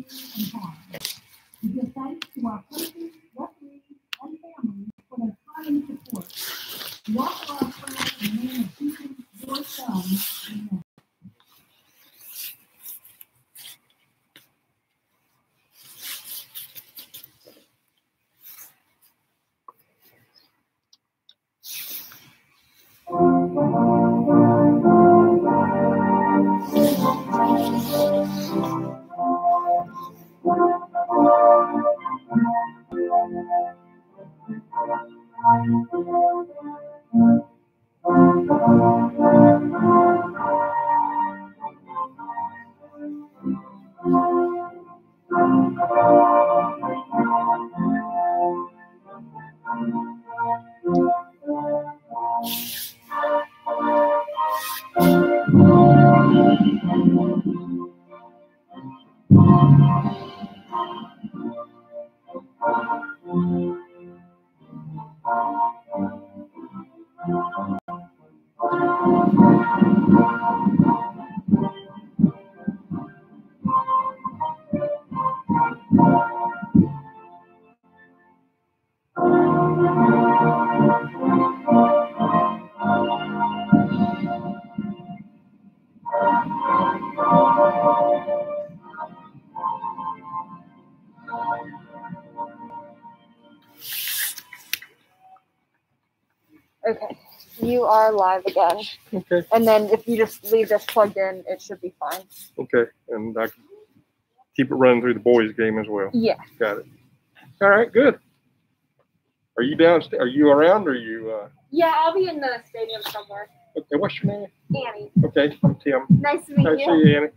Okay, you are live again. Okay. And then if you just leave this plugged in, it should be fine. Okay, and I can keep it running through the boys' game as well. Yeah. Got it. All right, good. Are you downstairs? Are you around? Or are you? Yeah, I'll be in the stadium somewhere. Okay, what's your name? Annie. Okay, I'm Tim. Nice to meet Nice you. to see you, Annie.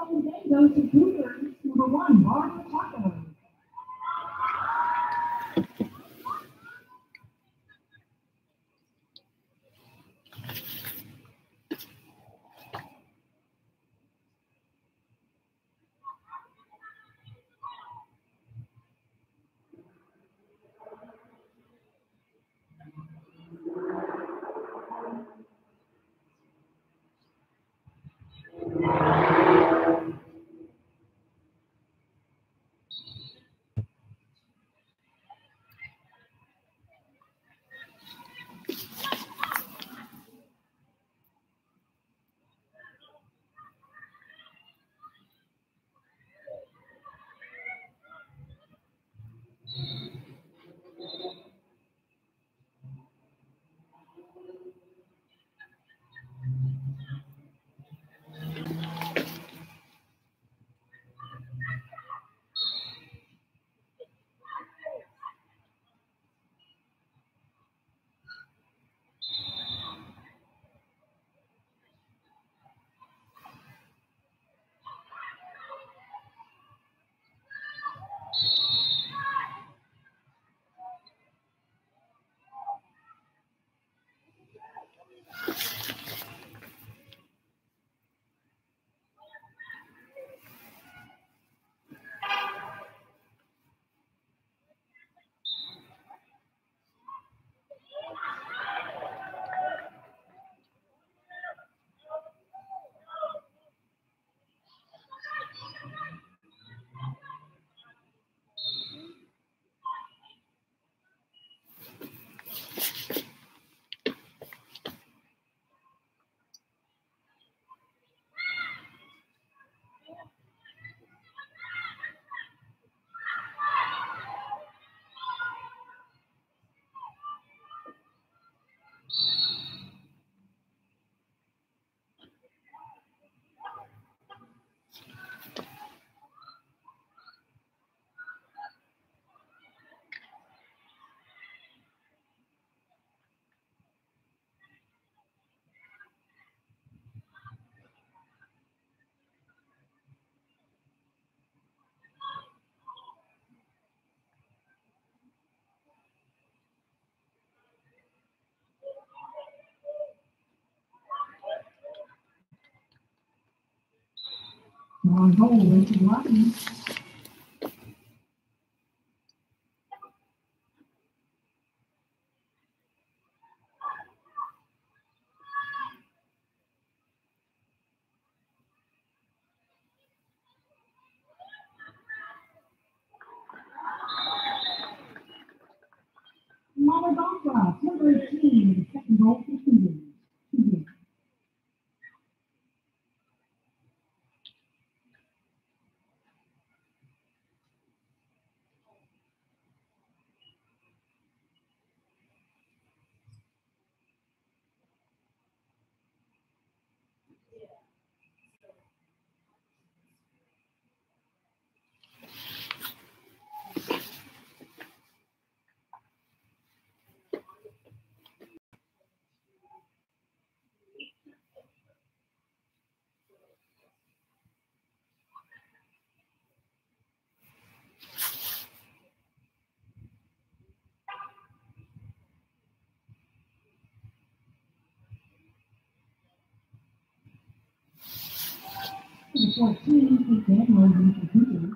Opening day goes to Cougars, number 1, Barbara Tucker. On hold, Richard Martin. Mama Bancroft, number 18, second goal for Cougars. Number 14, Kate Edwards for Cougars.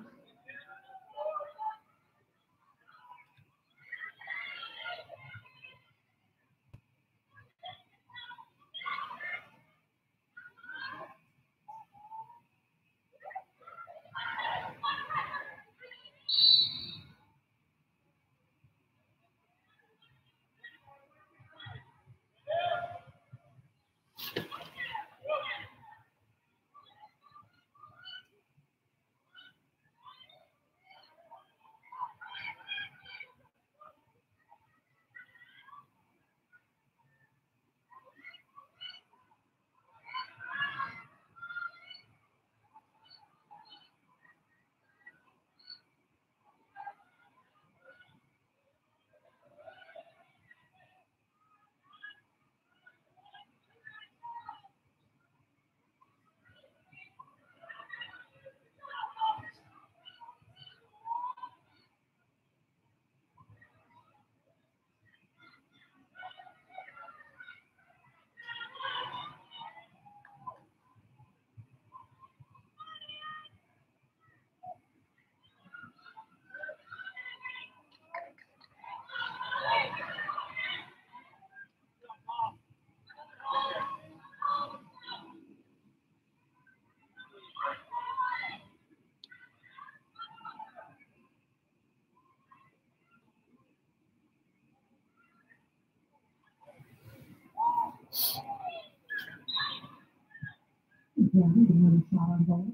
Jackie with another shot on goal.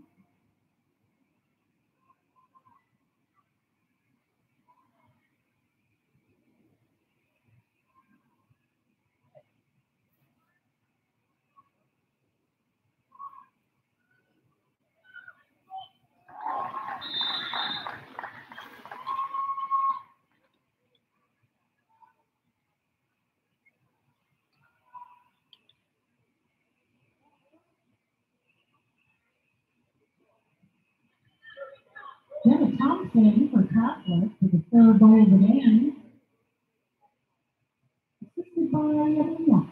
Jenna Thompson for Catholic for the third goal of the game. Assisted by Yamina.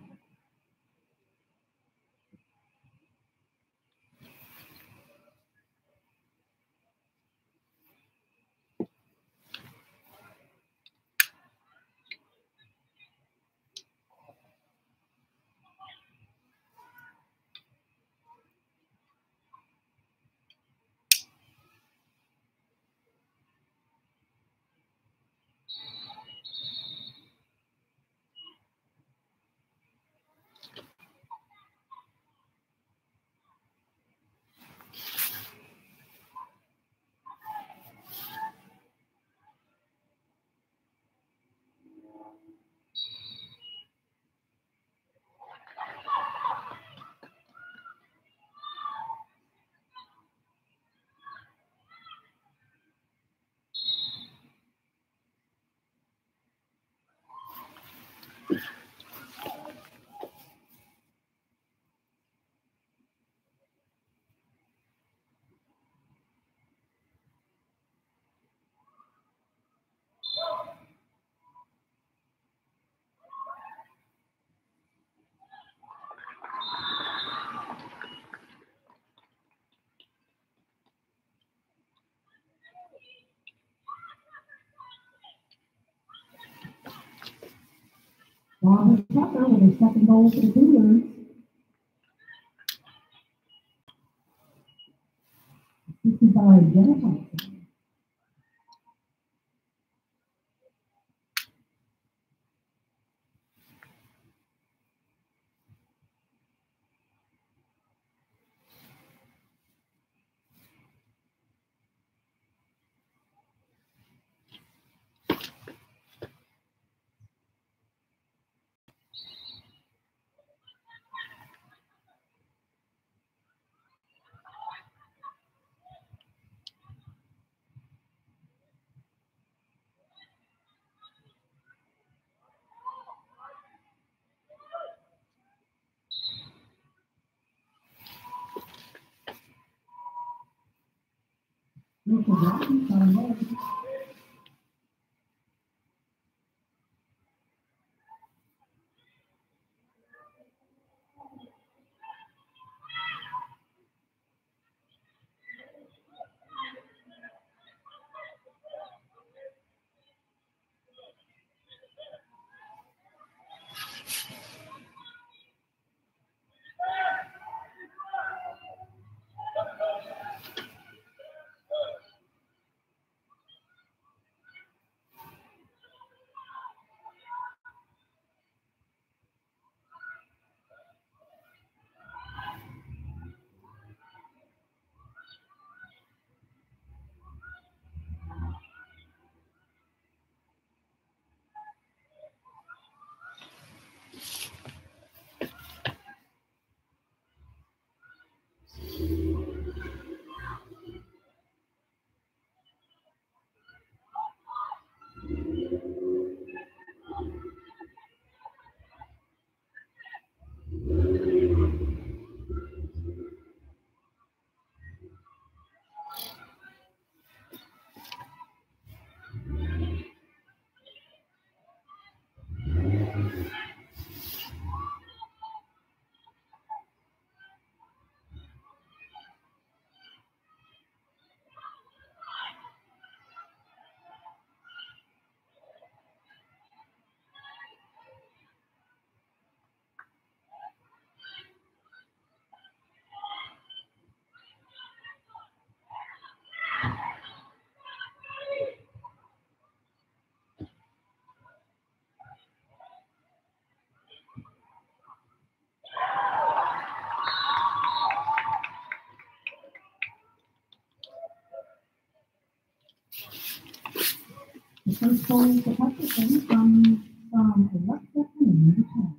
Robert Tucker with his second goal for the Cougars. Assisted by Jenna Thompson. Richard Robbins on goal. The first goal is the Hutchinson from Alexa Payne, number 10.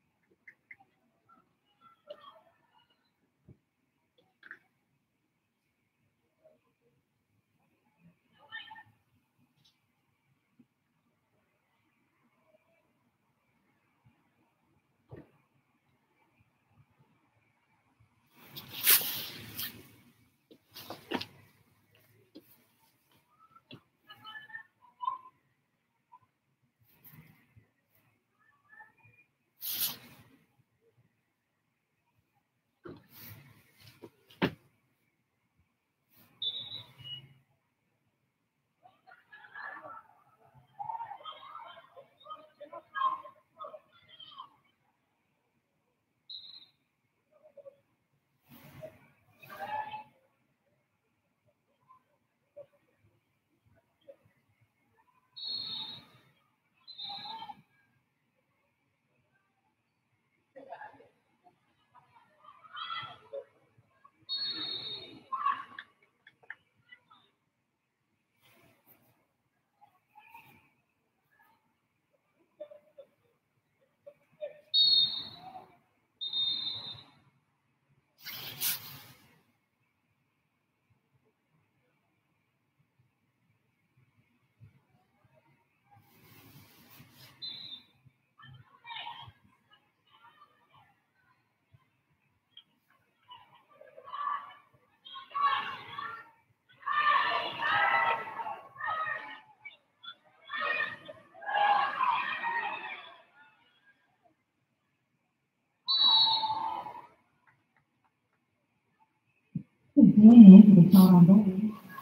Daniel to the shot on goal.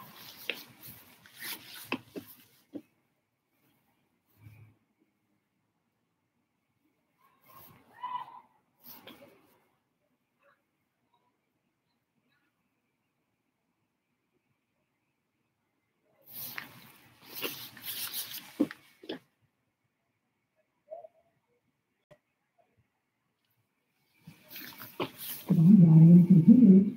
Ryan continues.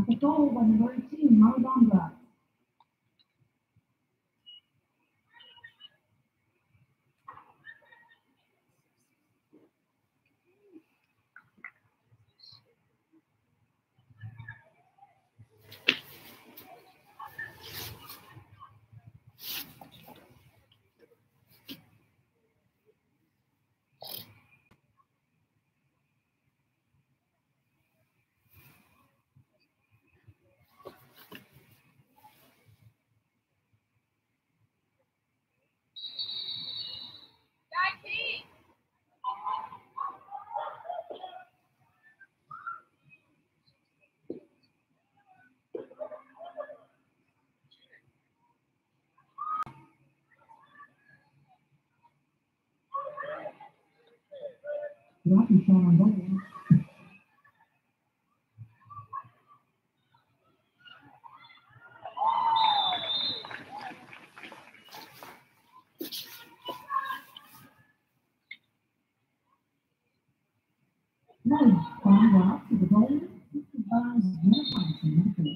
The goal by number 18, Maradona. Rocky shot on goal. Nice. From Rock to the goal. This is by Jenna Thompson.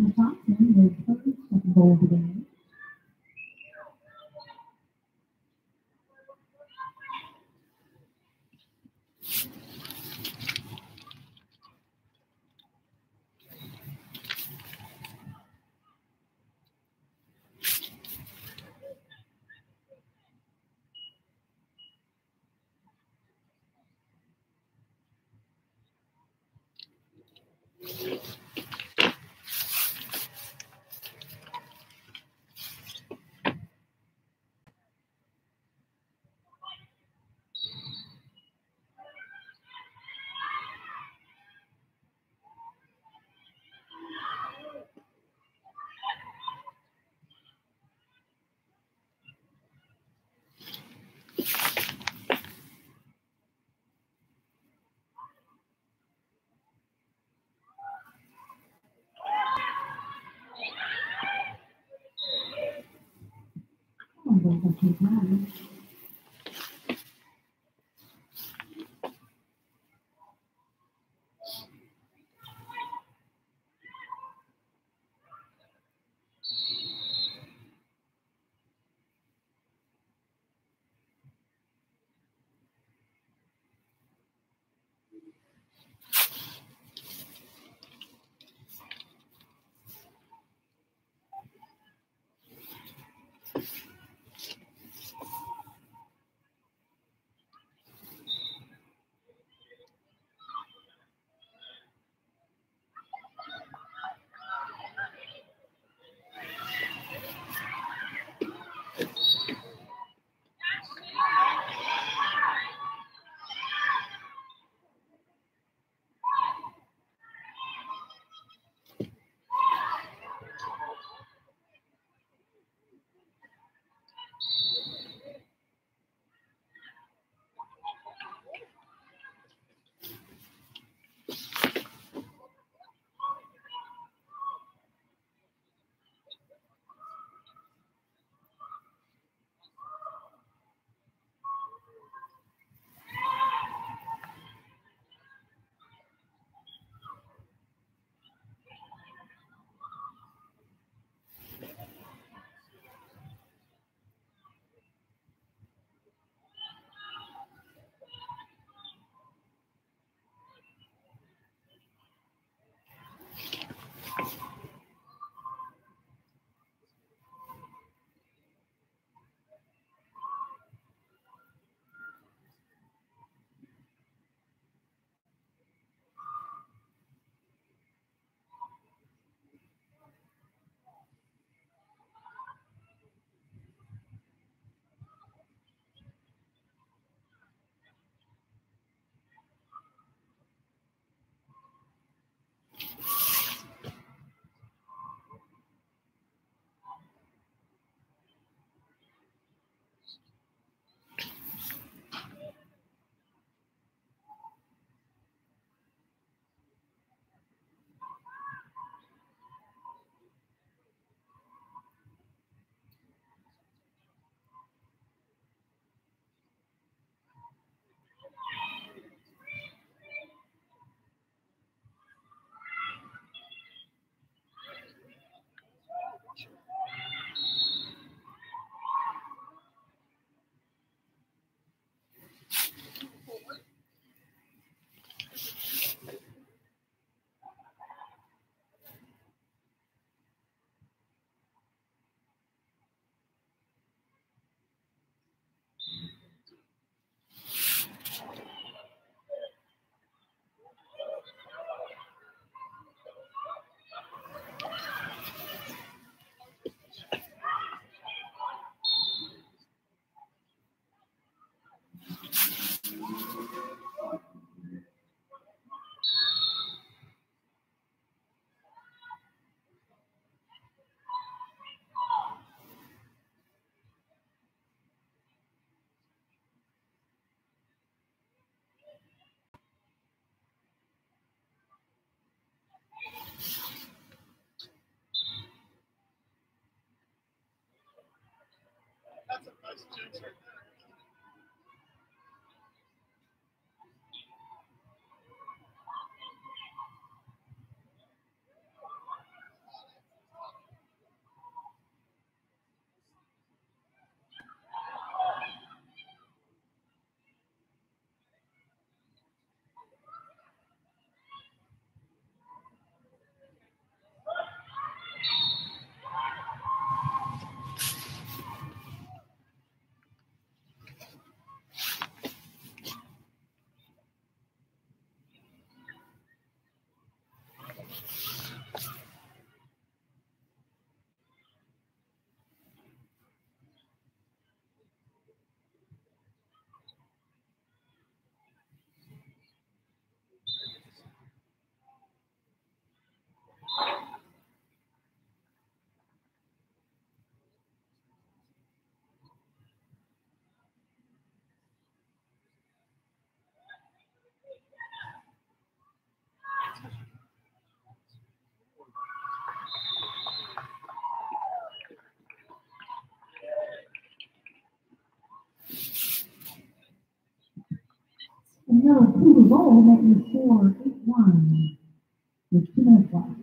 Emma Thompson was first Super Bowl today. Another Cougar goal making the score 8-1 with 2 minutes left.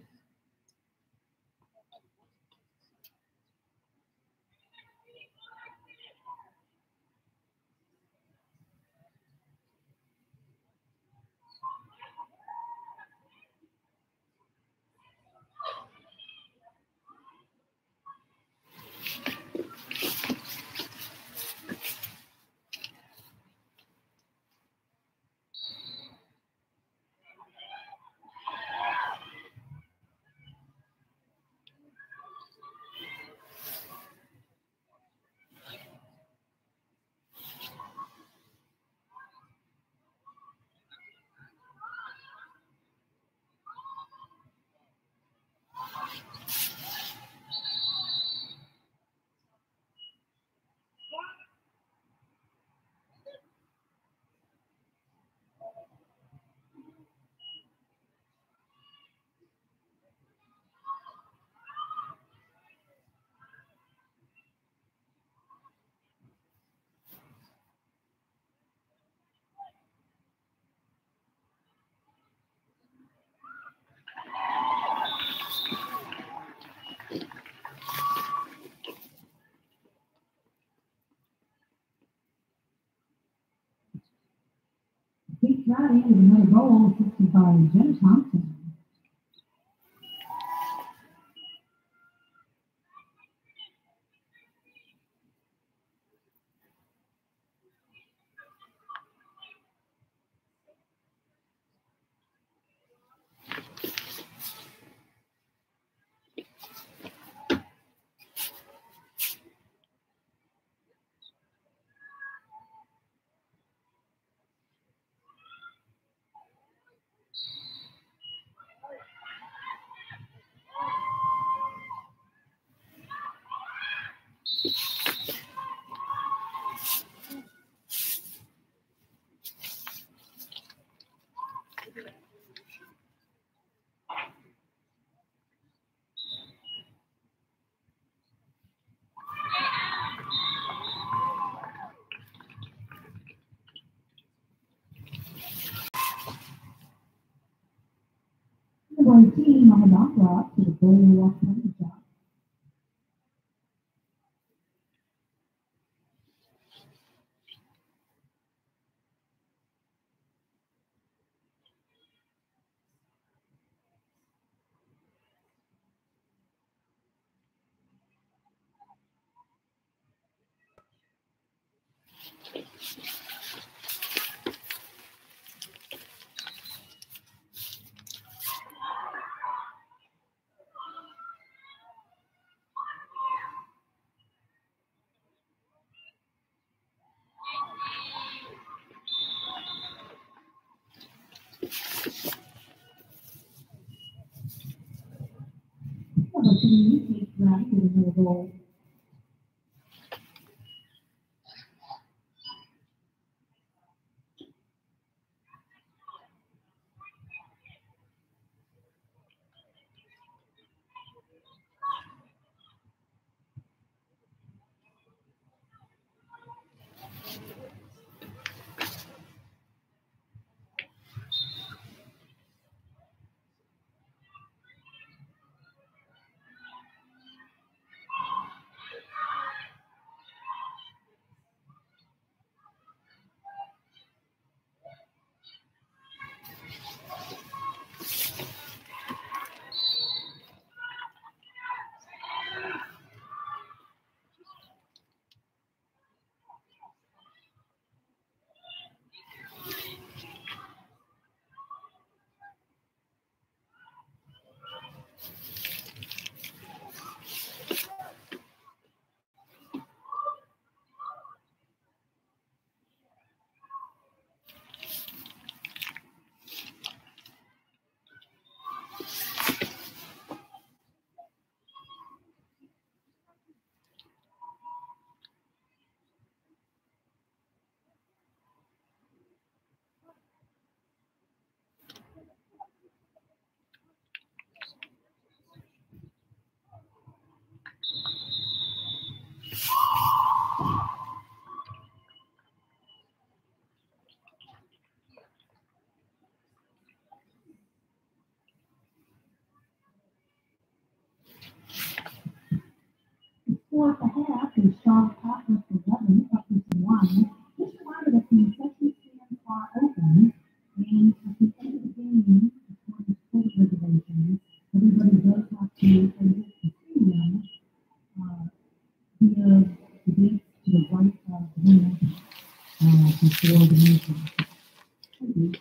Keith Riley with another goal, 65, Jen Thompson. Number 18 on the dock rock to the goal left penalty shot. Number 3, Keith Riley with another goal. Pour perhaps a sharp pepper for rubbing up with some wine. Just remember that the concession stands are open, and at the end of the game, according to state regulations, everybody does have to exit the stadium via the gate to the right of the ring before the meeting. Thank you.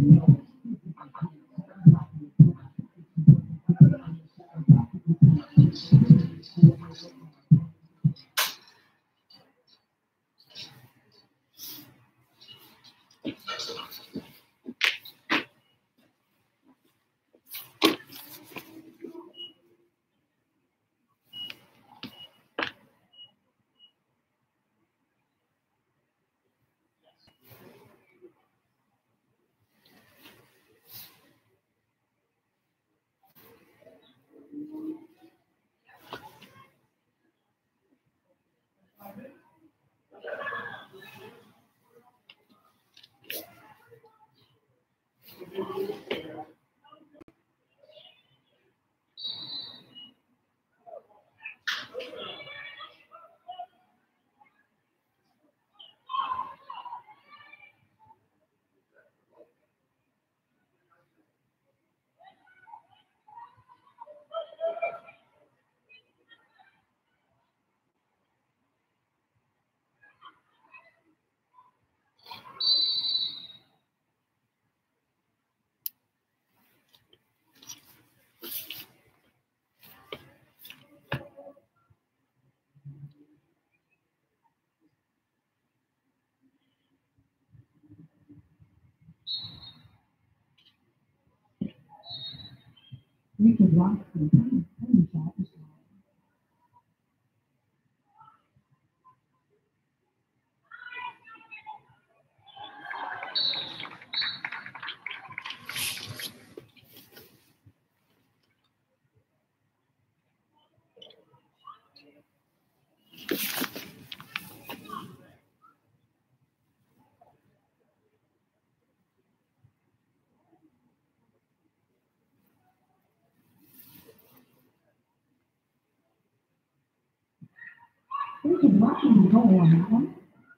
You could walk through the shop. We could walk in the door on that one.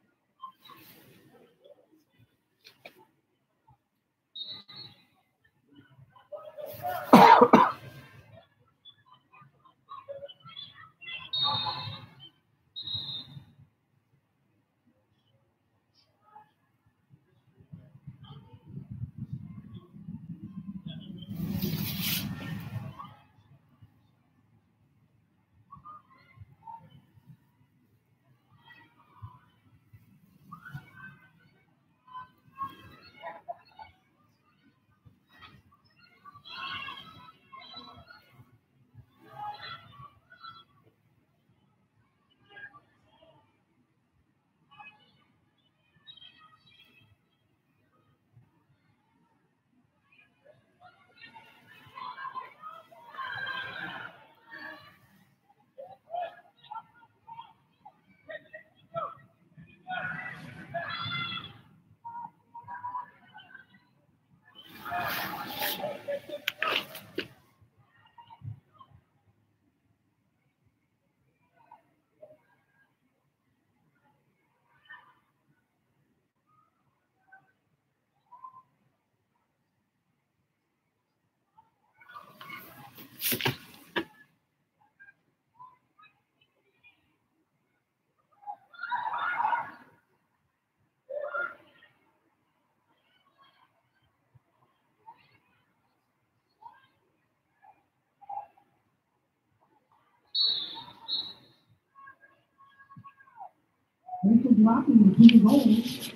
We could walk in the door.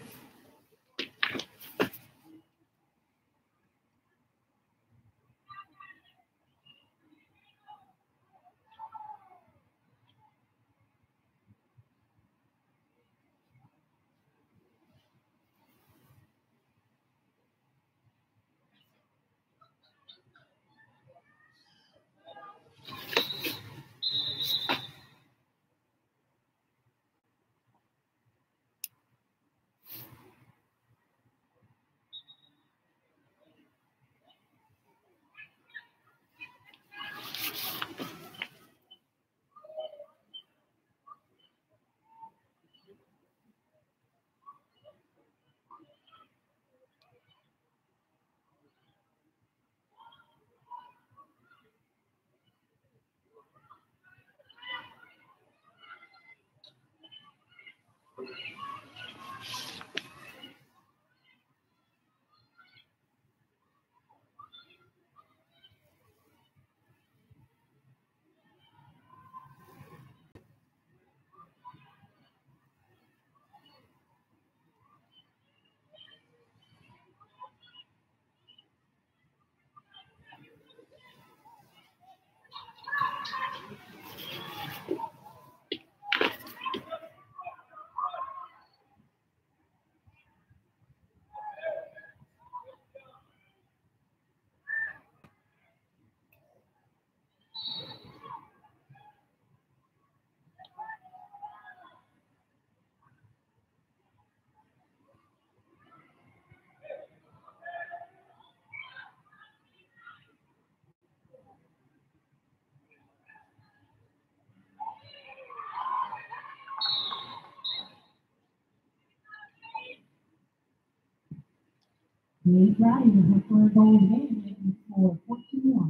The eighth riders have for a gold game and score 14-1.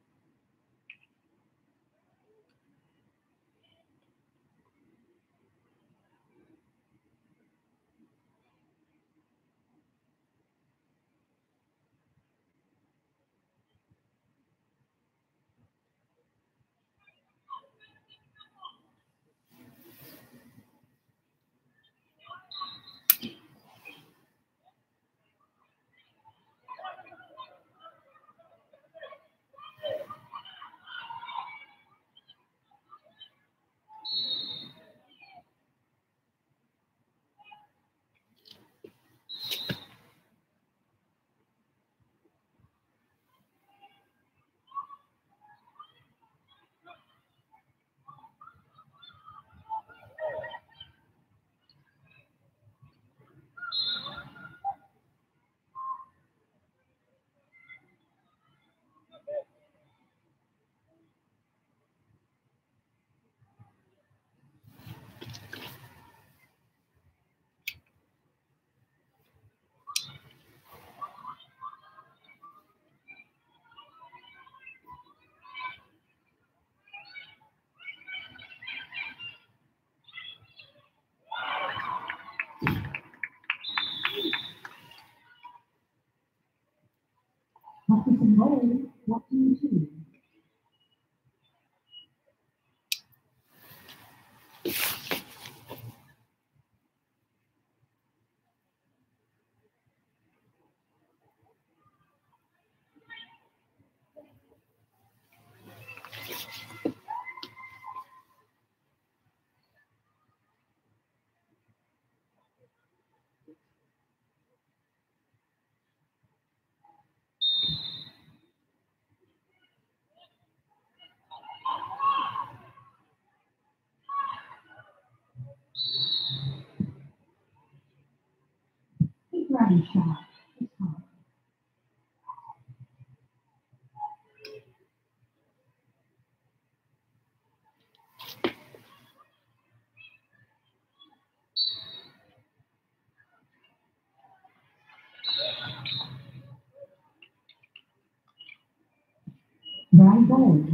Hutchinson gold, 14-2. Eighth rider shot. It's hot. Bright gold.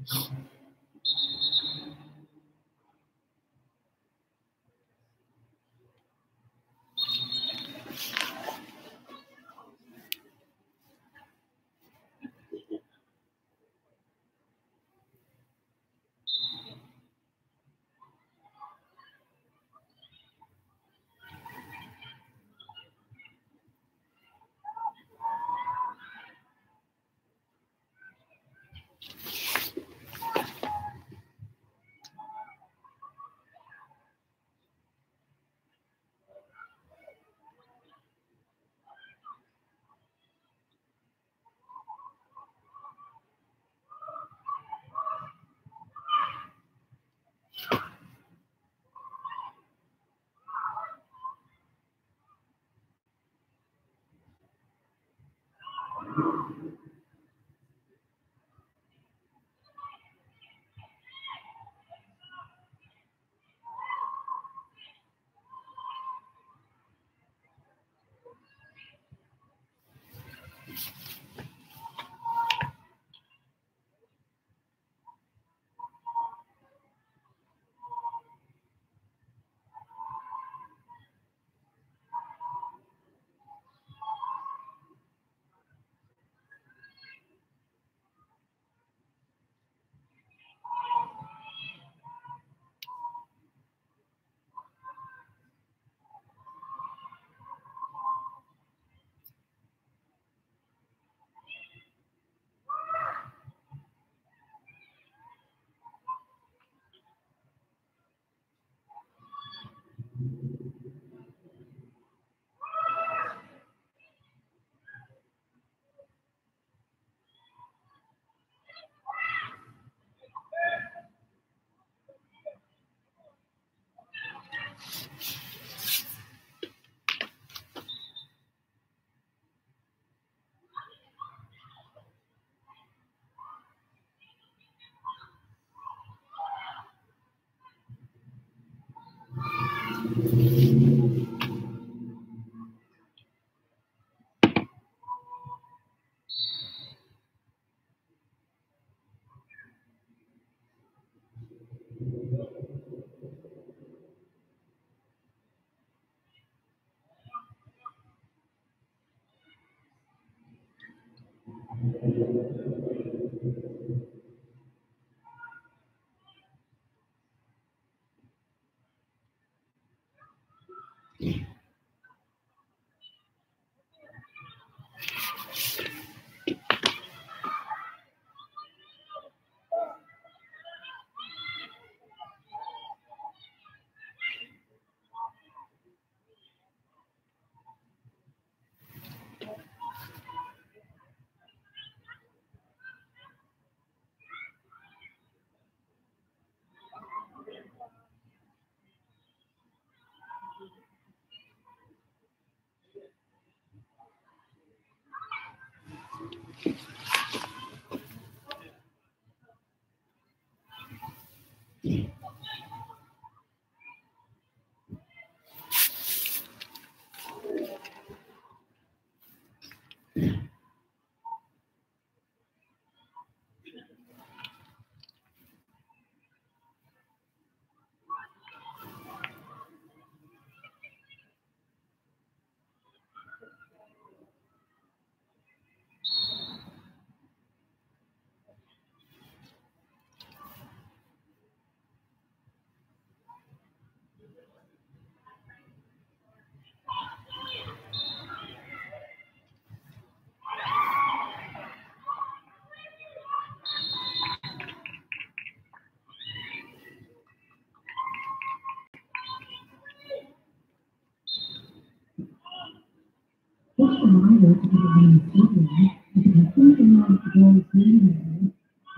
Just a reminder to everyone in the studio, if you can please announce today's meeting,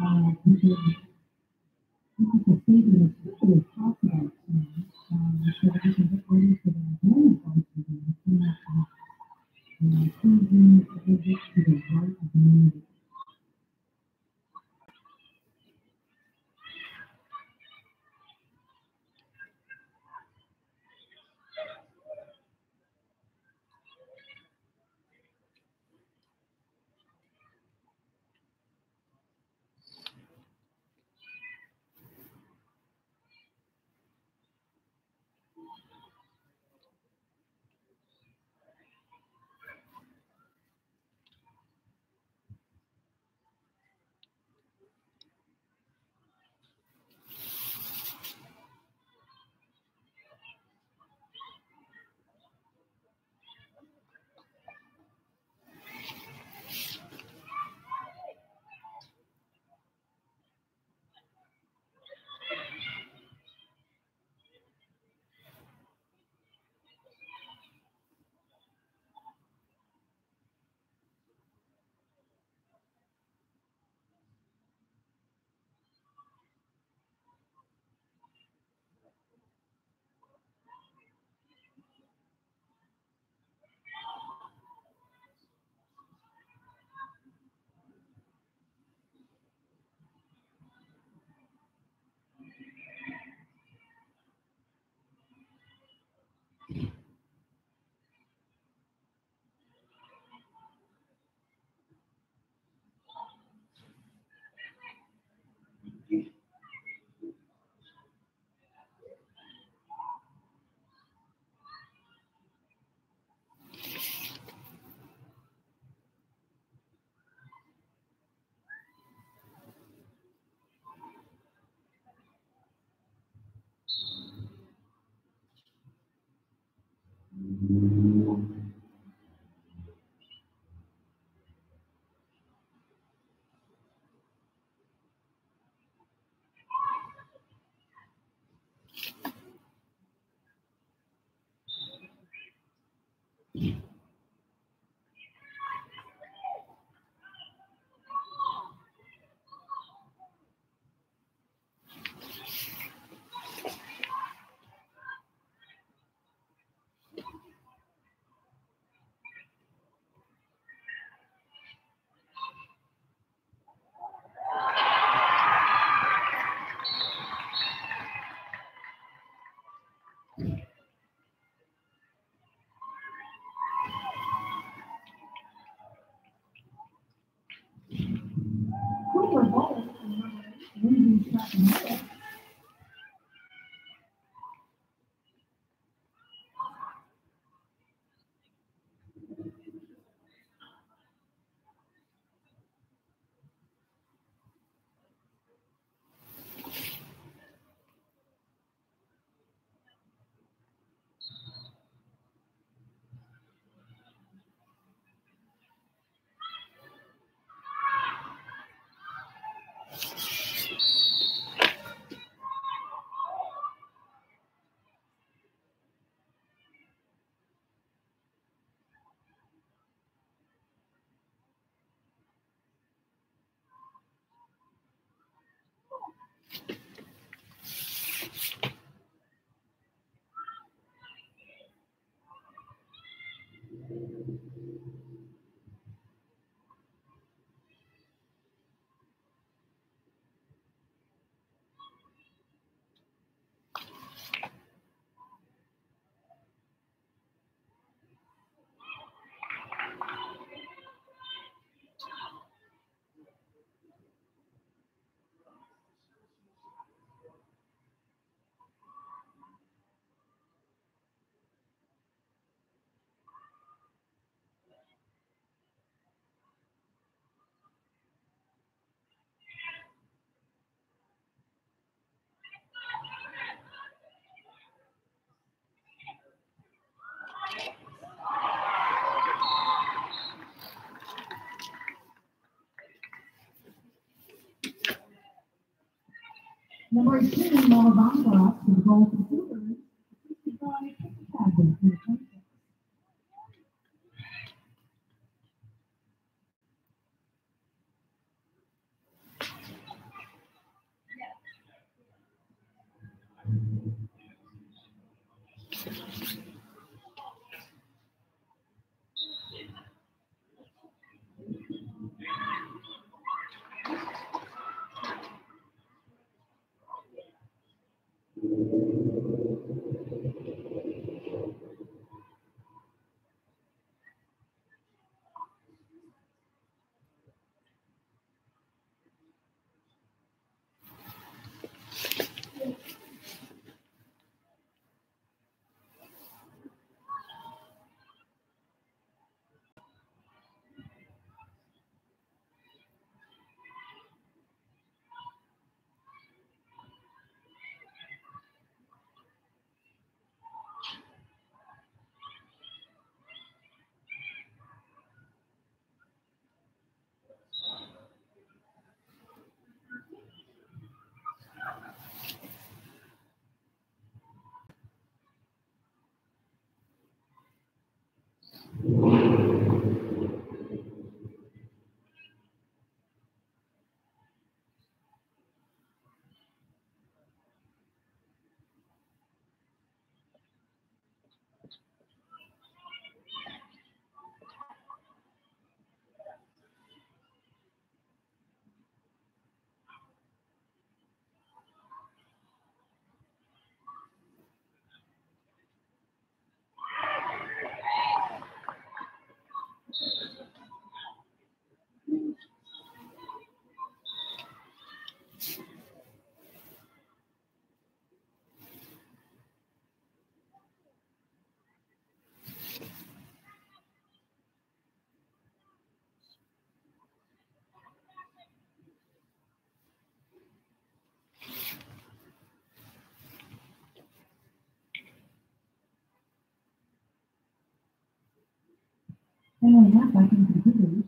this is a statement as quickly as possible, so that we can get ready for the morning voice meeting as soon as closing the exit to the right of the meeting. track and field. Number 18, Noah Bamba to the goal for the Cougars. 65 to 26. And that back into the Cougars.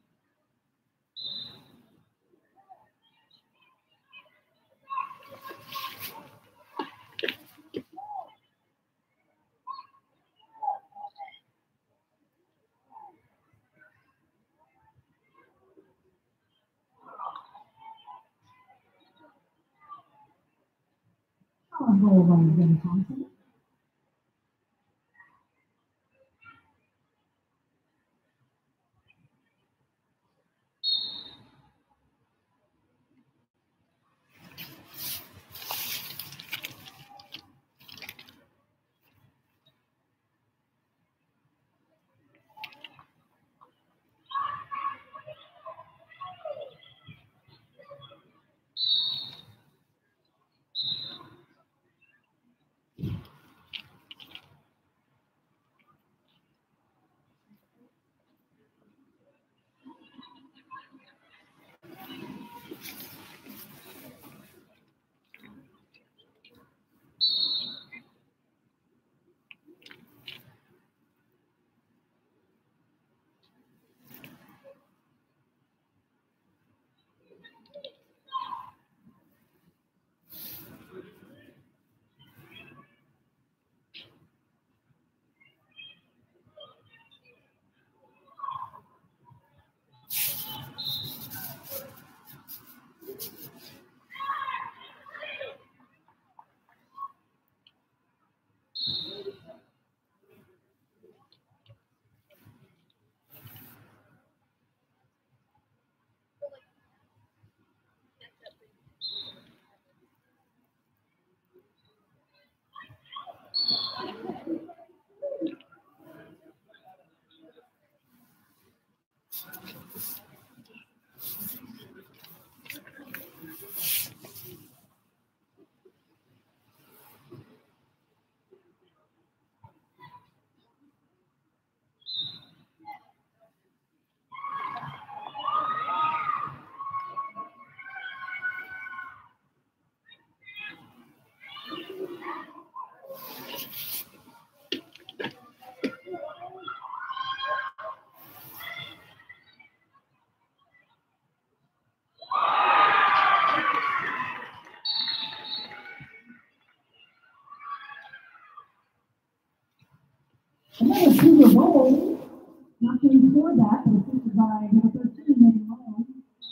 Solid goal by Ben Thompson. by number 13, Megan Long.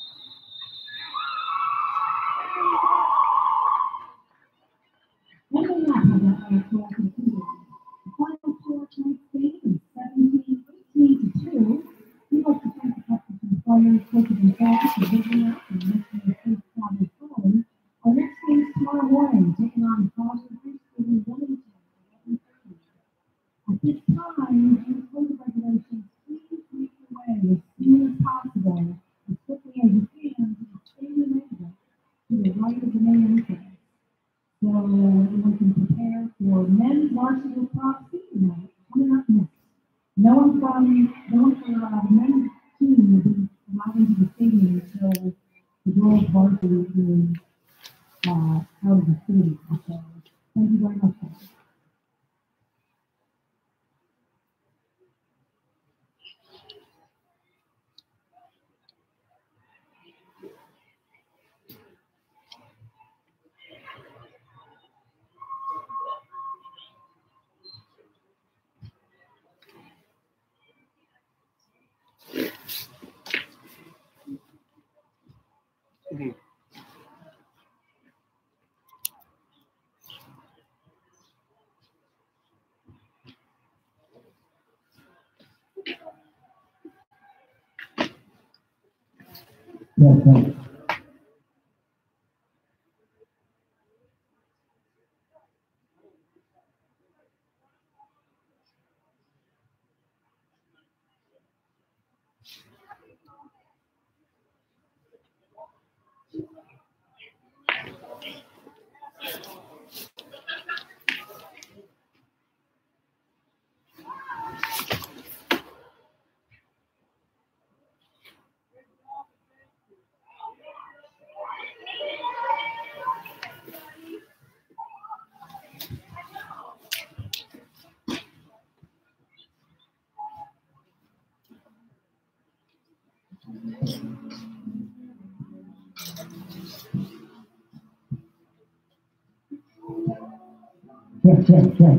And they not have that final score completed. The final score tonight's game is 17-18-2. We'd like to thank the Lexington players, coaches, and fans for visiting us and making the first travel fun. Our next game is tomorrow morning, taking on College High School in Wilmington at 11:30. At this time, you close the regulations, please make your way as soon as possible, as quickly as you can, to the stadium exit to the right of the main entrance. So everyone can prepare for men's varsity lacrosse season night coming up next. No one for the men's team will be allowed into the stadium until the girls varsity is out of the stadium. So thank you very much, guys. Yeah, thanks. Check.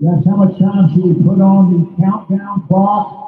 That's how much time should we put on the countdown clock?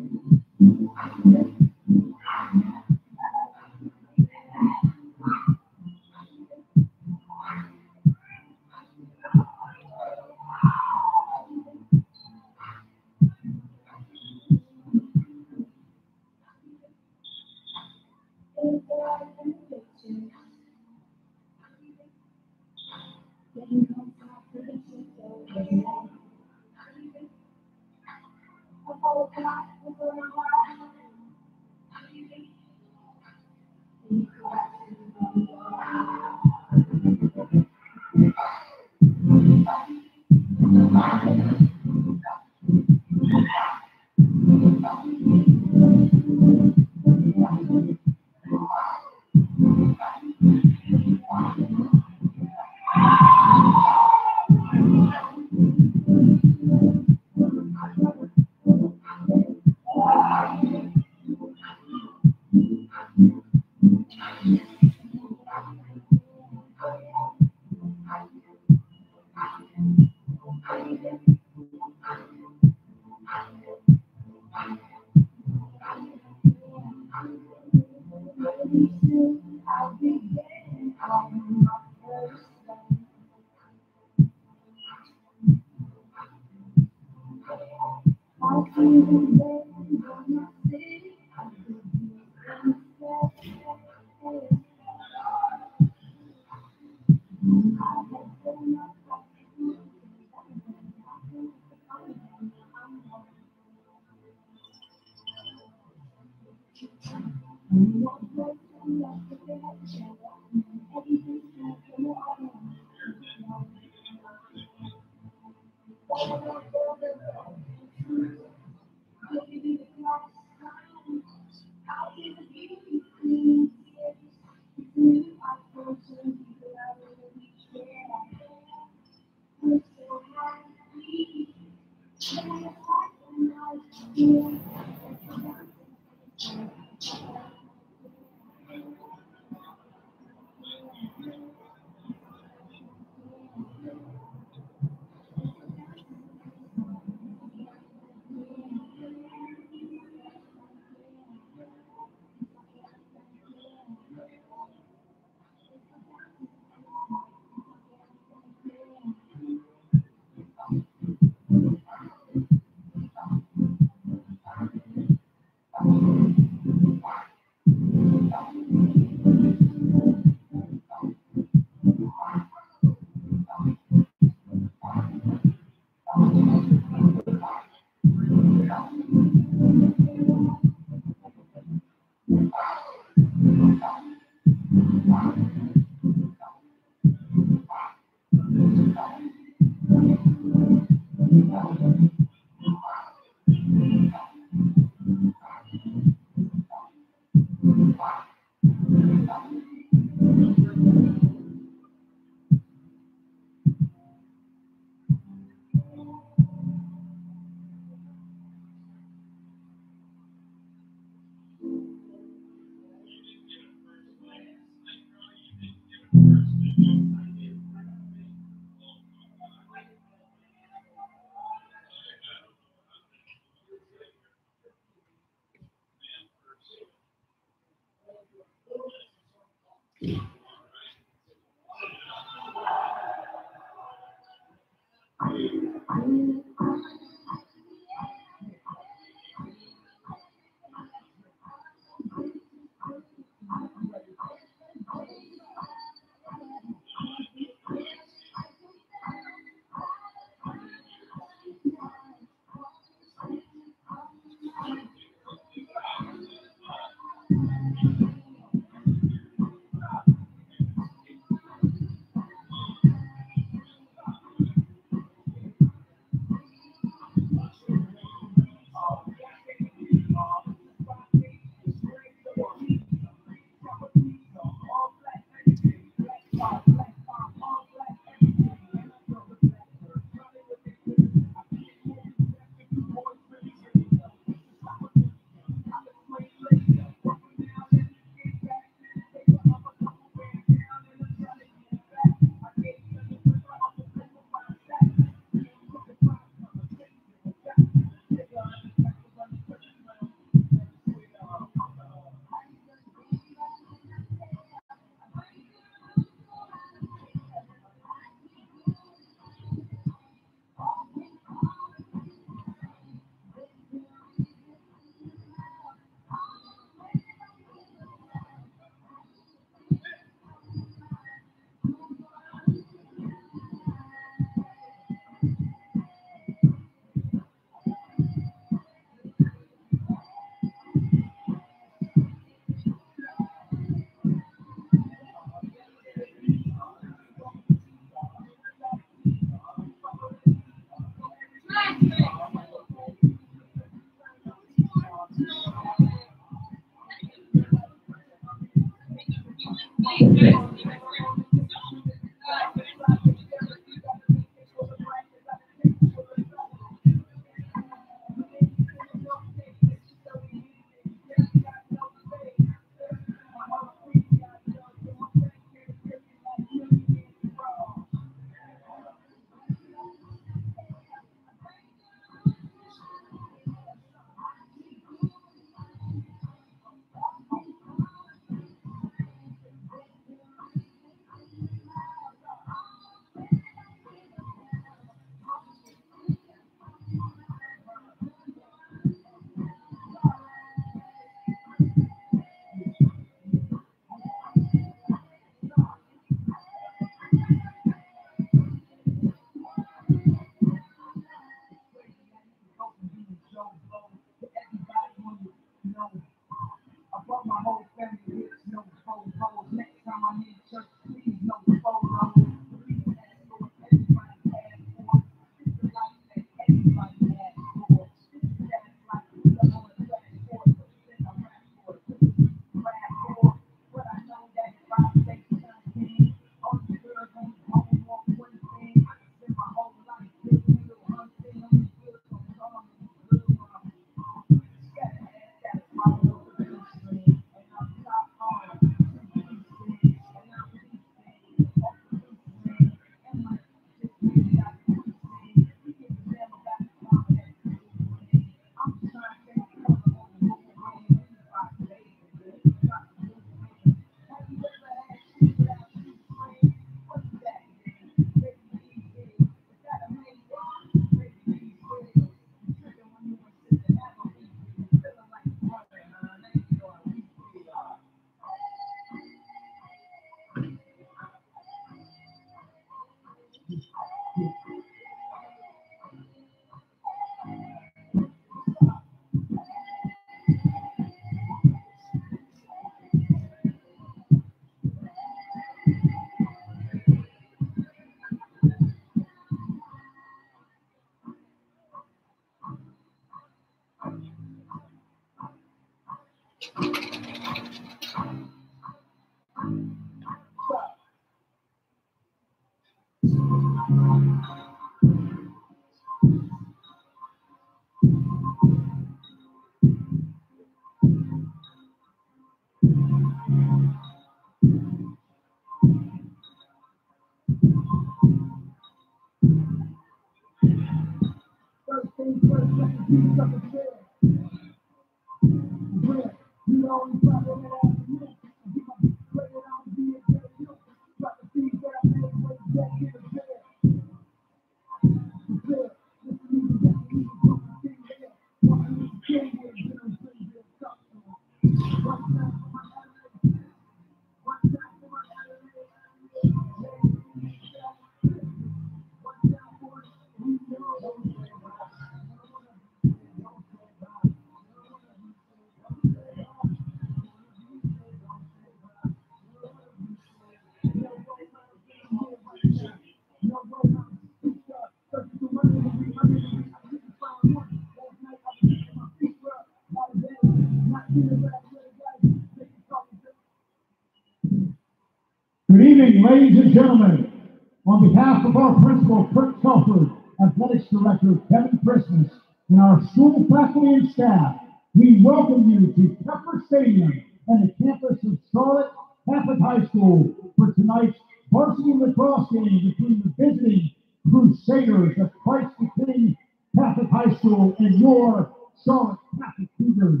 Good evening, ladies and gentlemen. On behalf of our principal, Kurt Telford, athletics director, Kevin Christmas, and our school faculty and staff, we welcome you to Pepper Stadium and the campus of Charlotte Catholic High School for tonight's varsity lacrosse game between the visiting Crusaders of Christ the King Catholic High School and your Charlotte Catholic Cougars.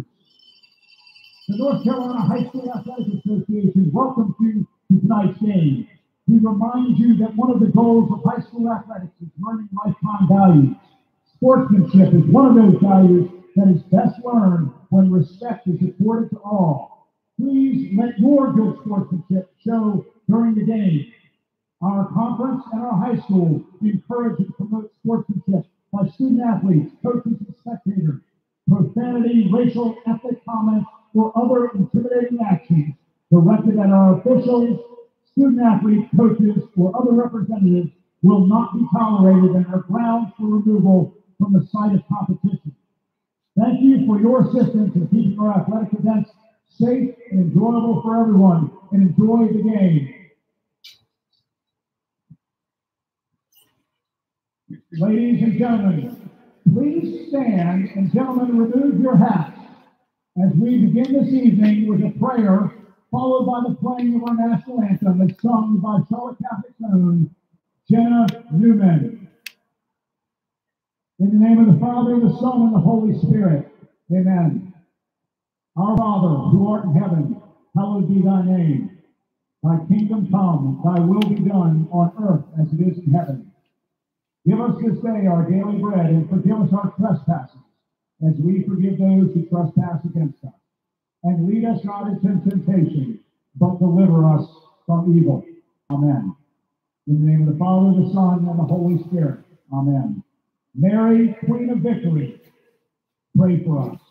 The North Carolina High School Athletic Association welcomes you to tonight's game. We remind you that one of the goals of high school athletics is learning lifetime values. Sportsmanship is one of those values that is best learned when respect is accorded to all. Please let your good sportsmanship show during the game. Our conference and our high school encourage and promote sportsmanship by student athletes, coaches, and spectators. Profanity, racial, ethnic comments, or other intimidating actions directed at our officials, student athletes, coaches, or other representatives will not be tolerated and are grounds for removal from the site of competition. Thank you for your assistance in keeping our athletic events safe and enjoyable for everyone, and enjoy the game. Ladies and gentlemen, please stand, and gentlemen, remove your hats as we begin this evening with a prayer followed by the playing of our national anthem as sung by Charlotte Catholic's own Jenna Newman. In the name of the Father, the Son, and the Holy Spirit, amen. Our Father, who art in heaven, hallowed be thy name. Thy kingdom come, thy will be done on earth as it is in heaven. Give us this day our daily bread, and forgive us our trespasses, as we forgive those who trespass against us. And lead us not into temptation, but deliver us from evil. Amen. In the name of the Father, the Son, and the Holy Spirit. Amen. Mary, Queen of Victory, pray for us.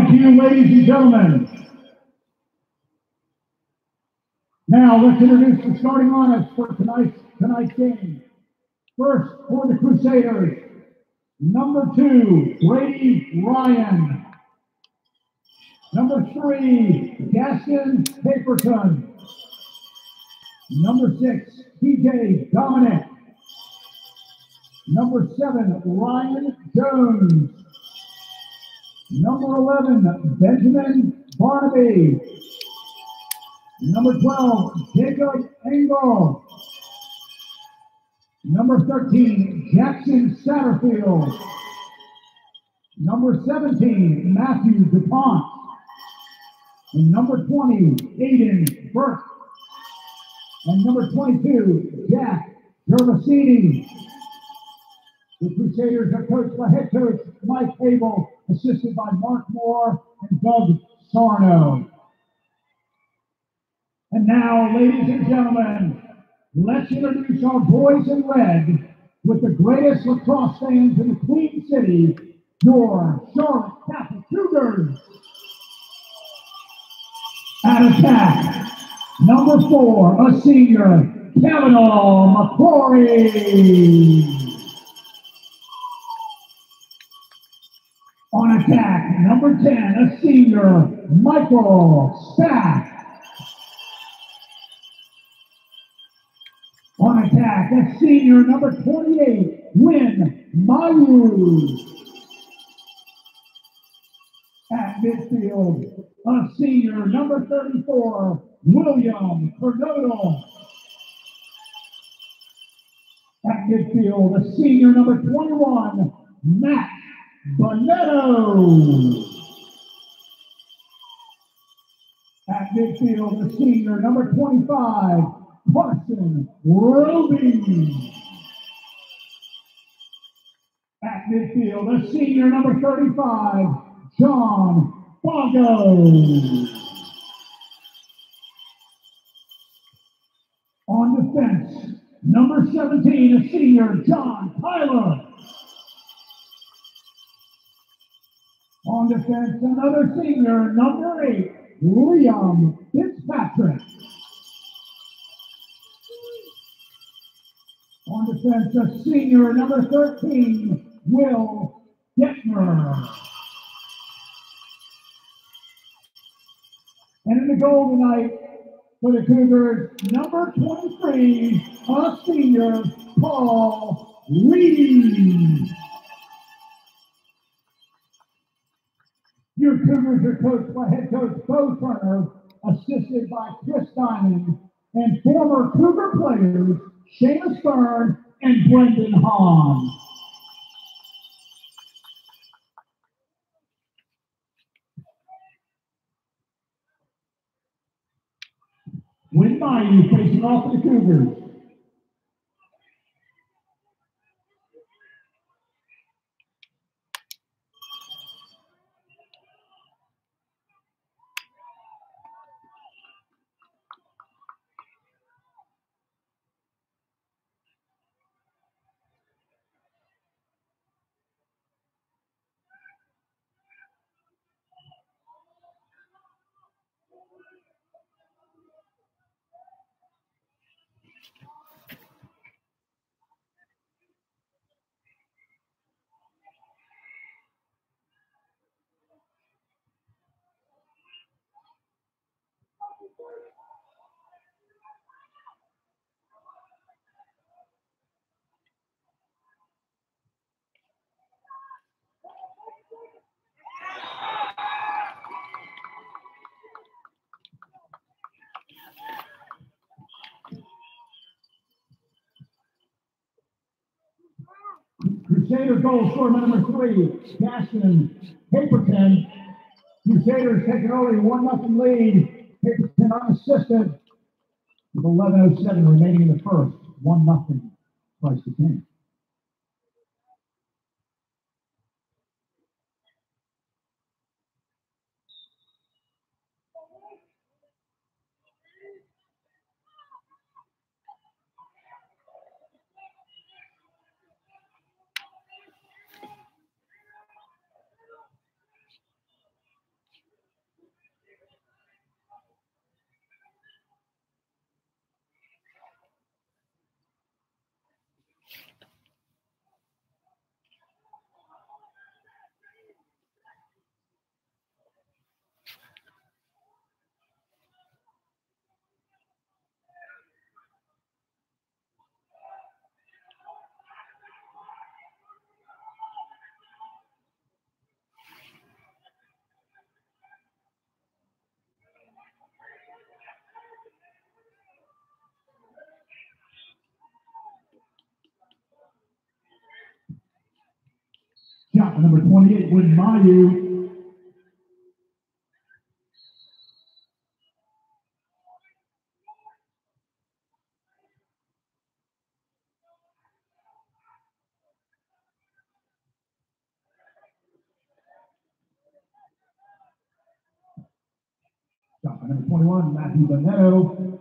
Thank you, ladies and gentlemen. Now let's introduce the starting lineups for tonight's game. First, for the Crusaders, number 2, Brady Ryan. Number 3, Gaston Paperton. Number 6, TJ Dominic. Number 7, Ryan Jones. Number 11, Benjamin Barnaby. Number 12, Jacob Engel. Number 13, Jackson Satterfield. Number 17, Matthew DuPont. And number 20, Aiden Burke. And number 22, Jack Gervasini. The Crusaders are coached by head coach Mike Abel, assisted by Mark Moore and Doug Sarno. And now, ladies and gentlemen, let's introduce our boys in red with the greatest lacrosse fans in the Queen City, your Charlotte Catholic Cougars. At attack, number 4, a senior, Kavanaugh McCrory. On attack, number 10, a senior, Michael Stack. On attack, a senior, number 28, Win Mayu. At midfield, a senior, number 34, William Cordodal. At midfield, a senior, number 21, Matt Bonetto. At midfield, the senior, number 25, Carson Roby. At midfield, the senior, number 35, John Bongo. On defense, number 17, a senior, John Tyler. On defense, another senior, number 8, Liam Fitzpatrick. On defense, a senior, number 13, Will Detmer. And in the goal tonight for the Cougars, number 23, a senior, Paul Reed. Your Cougars are coached by head coach Bo Turner, assisted by Chris Diamond, and former Cougar players Seamus Byrne and Brendan Hahn. Win Mayu facing off the Cougars. Crusader goal scorer number 3, Gaston Paperton. Crusaders take an early 1-0 lead. Paperton unassisted with 11:07 remaining in the first. 1-0 Price to 10. Shot number 28, Win Mayu. Shot number 21, Matthew Bonetto.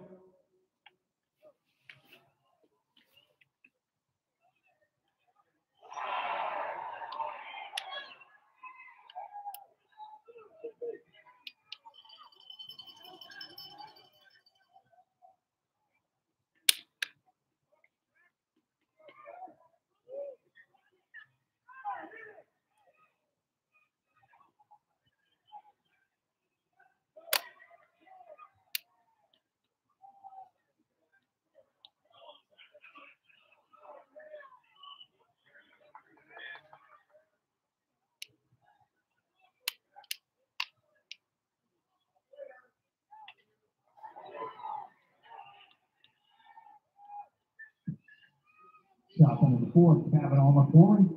Shot number 4, Kavanaugh McCoy.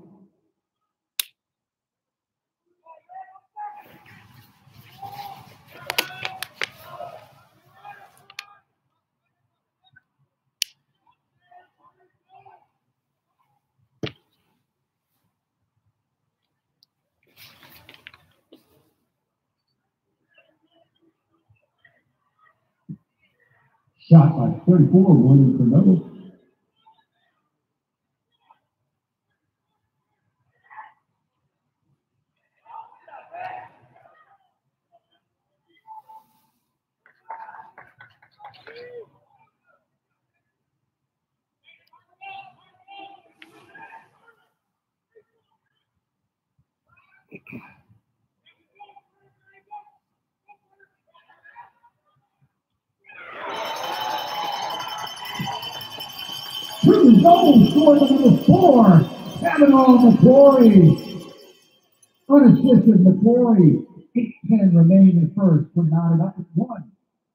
Shot by 34, William Cordova. Two goals scored by number 4, Kavanaugh McCoy. Unassisted McCoy. 8:10 remain in the first. We're knotted up at 1.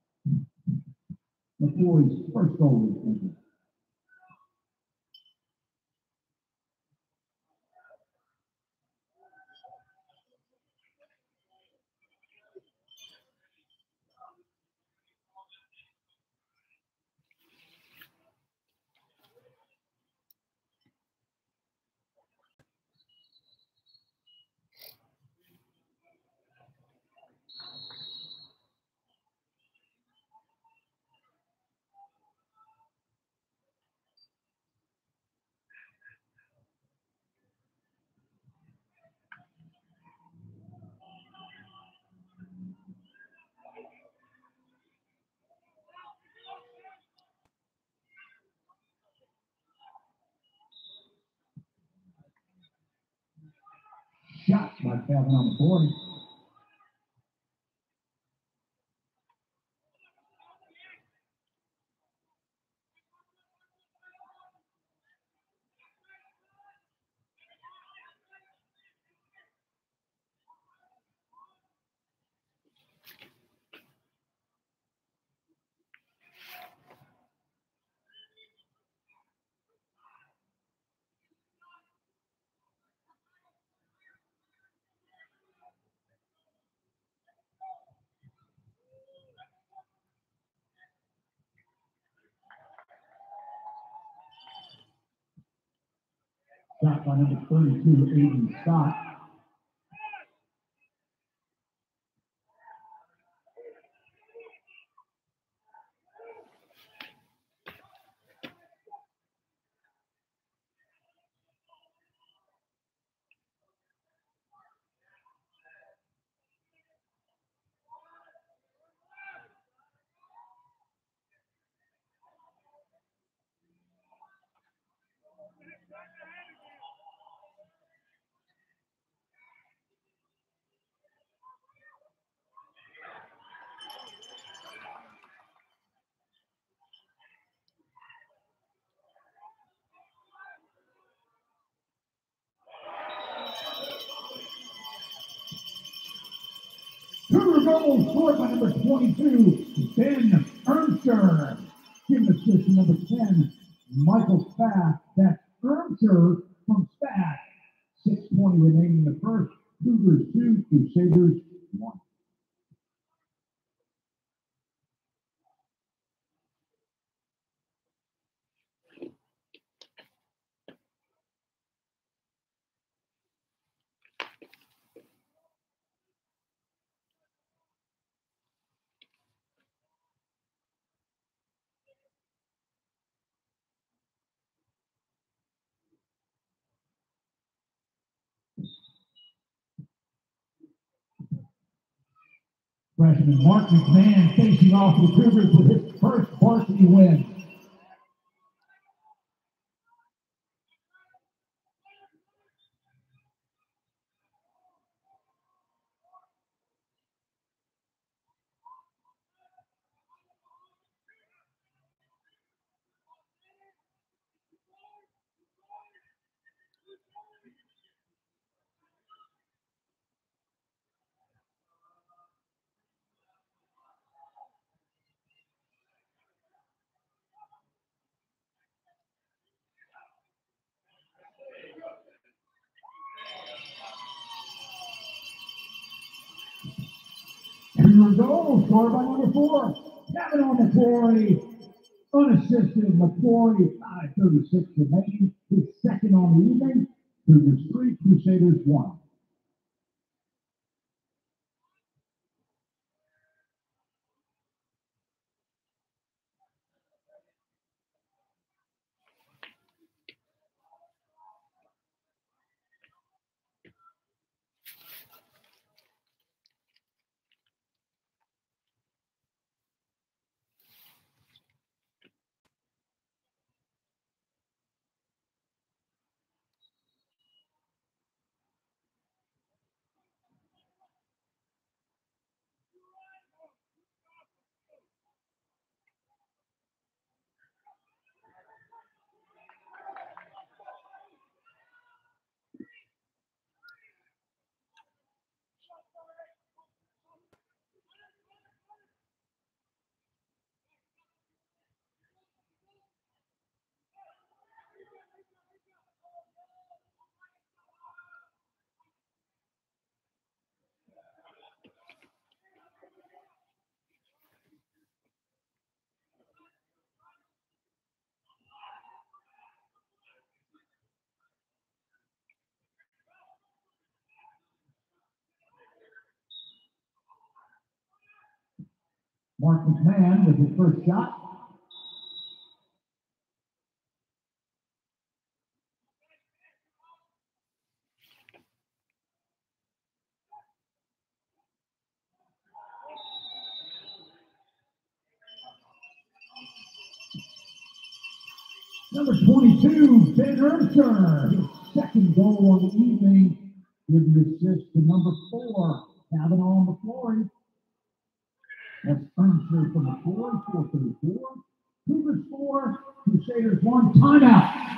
McCoy's first goal is ended. Shot by Kavanaugh McCoy. Shot by number 32, Aiden Scott. Two goals scored by number 22, Ben Ermser. Team assist to number 10, Michael Spath. That's Ermser from Spath. 6:20 remaining. Freshman Mark McMahon facing off the Cougars with his first varsity win. Cougar goal scored by number 4, Kevin McCrory. Unassisted, McCrory, 5:36 remaining. His second on the evening. Cougars 3, Crusaders 1. Mark McMahon with his first shot. Number 22, Ben Ermser, his second goal on the evening, with an assist to number 4, Kavanaugh McCrory. That's Ermser from McCrory, 4:34. Cougars 4, Crusaders 1. Timeout.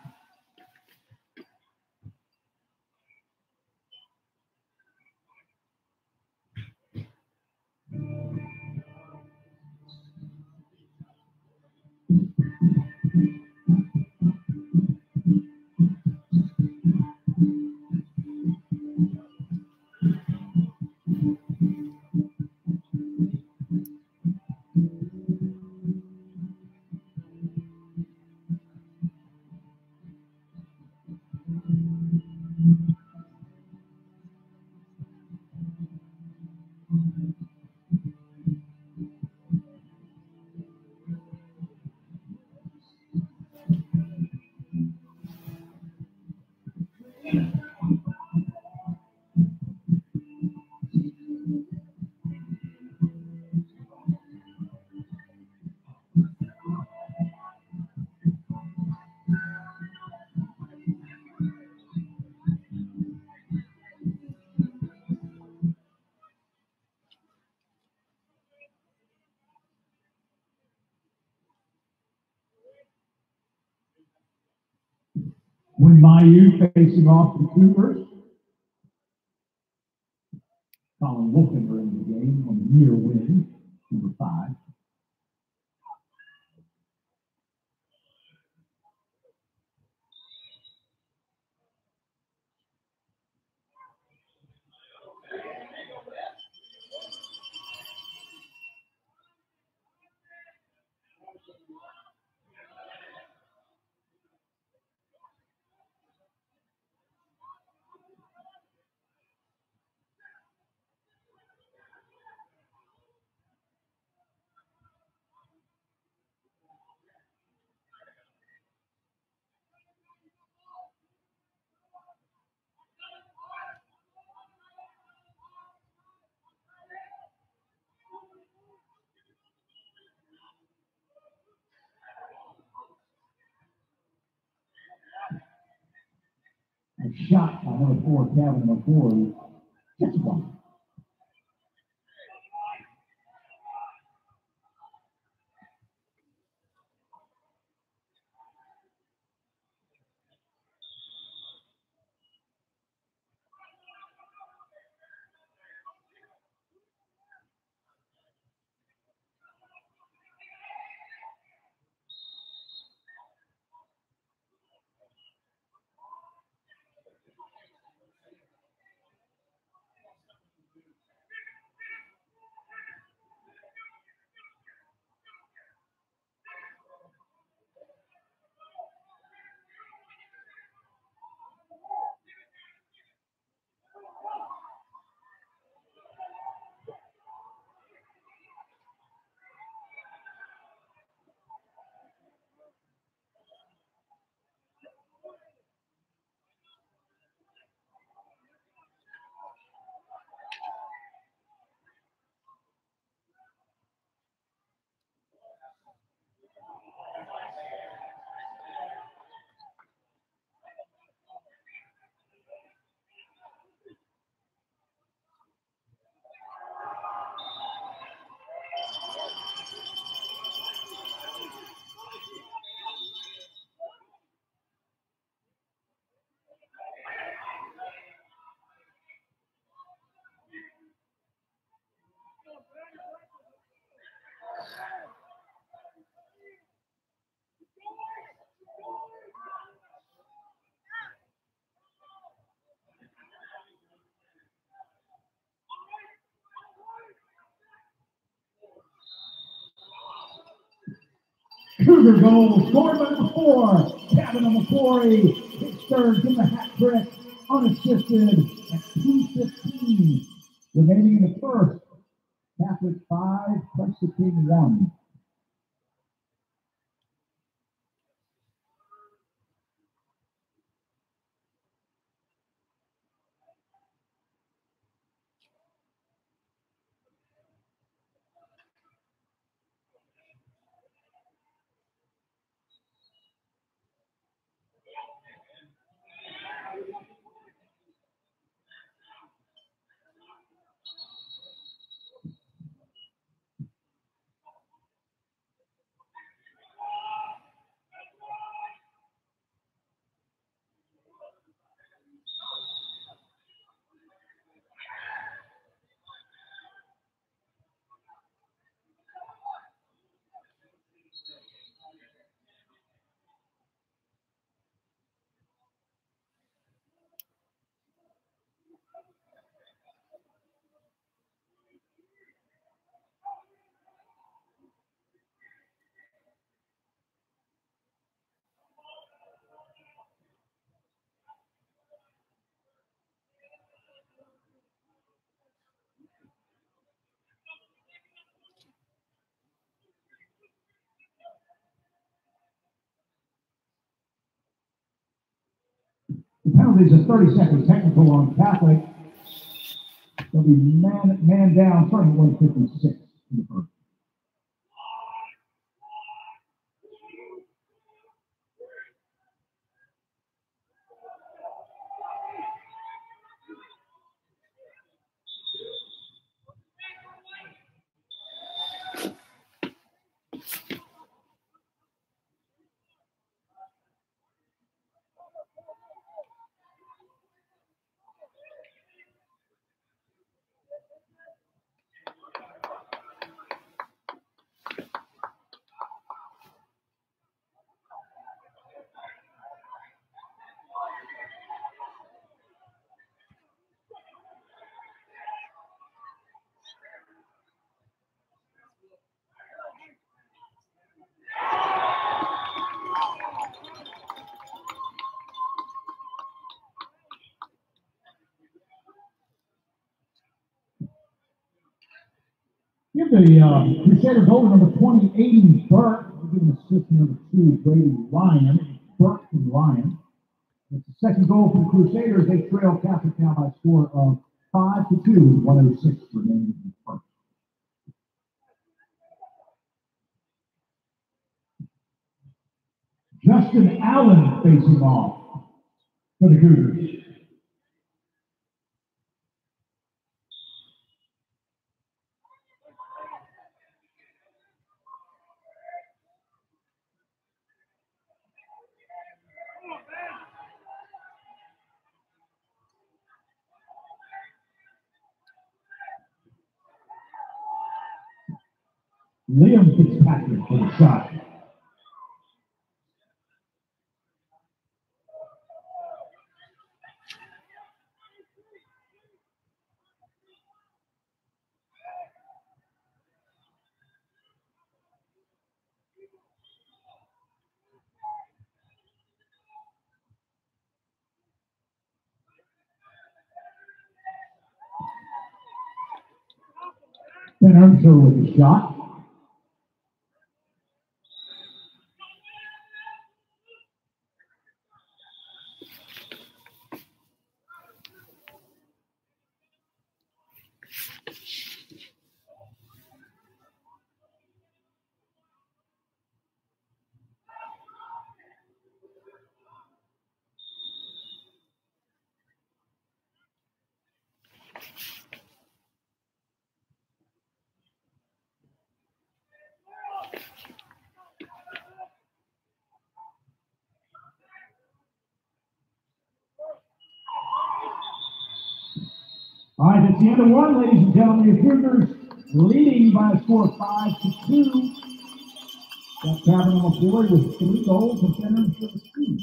When Mayu facing off the Cougars. Colin Wolfinger in the game on the near win, number 5. shot by number 4, Kevin McCoy. Just one. Cougar goal, scored by number 4, Kevin McCoy. Pittsburgh in the hat trick, unassisted at 2:15. Remaining in the first, Catholic 5, Princeton 1. The penalty is a 30-second technical on Catholic. They'll be man down, starting at 156 in the first. Give the Crusader goal to number 20, Aiden Burke. We'll give an assist to number 2, Brady Ryan. Burke from Ryan. It's the second goal for the Crusaders. They trail Catholic now by a score of 5-2 with 106 remaining in the first. Justin Allen facing off for the Cougars. Liam Fitzpatrick for the shot. Ben Earnshaw with the shot. All right, that's the end of one, ladies and gentlemen. Your Cougars leading by a score of 5-2. Got Kevin on the board with 3 goals and Ben Earnshaw with 2.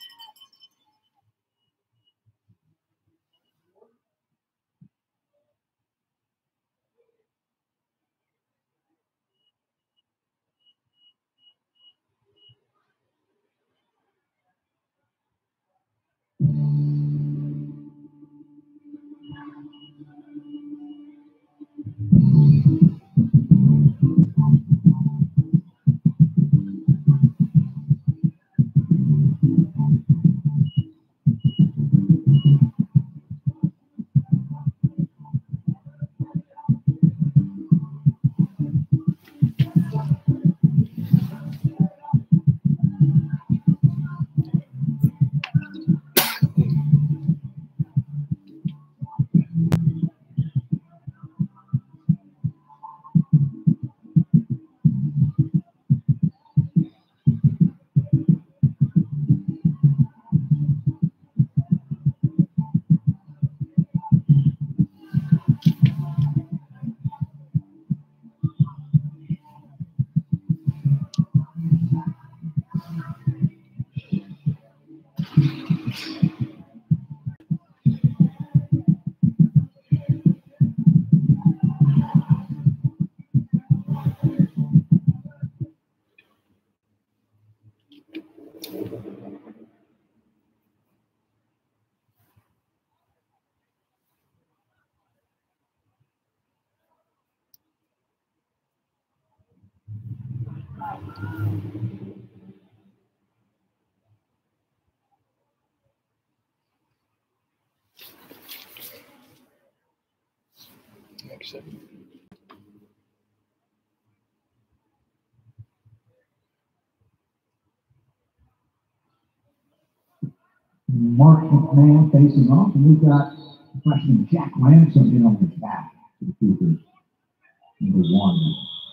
Mark McMahon facing off, and we've got freshman Jack Ransom in on his back to the Cougars. Number 1.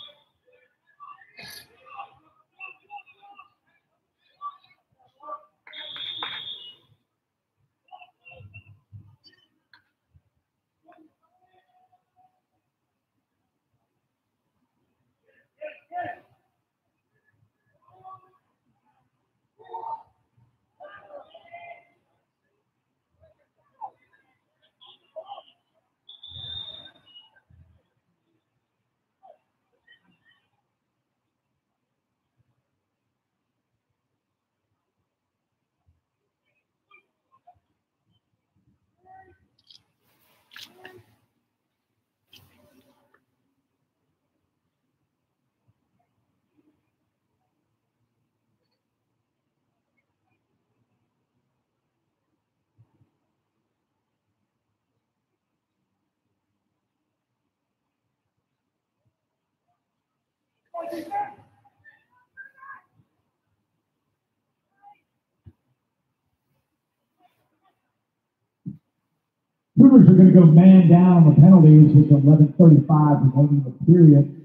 Cougars are going to go man down on the penalties with 11:35 remaining in the period.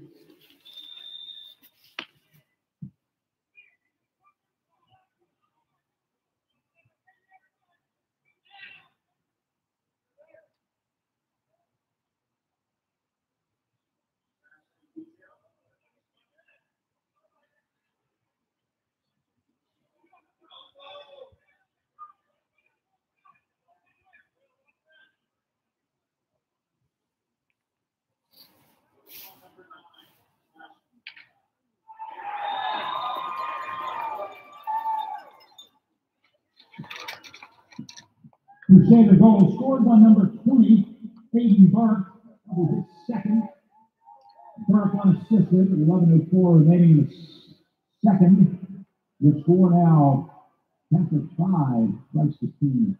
Crusader goal scored by number 20, Aiden Burke. That was his second. Burke unassisted, 11:04 remaining in the second. The score now, Catholic 5, Rice 15.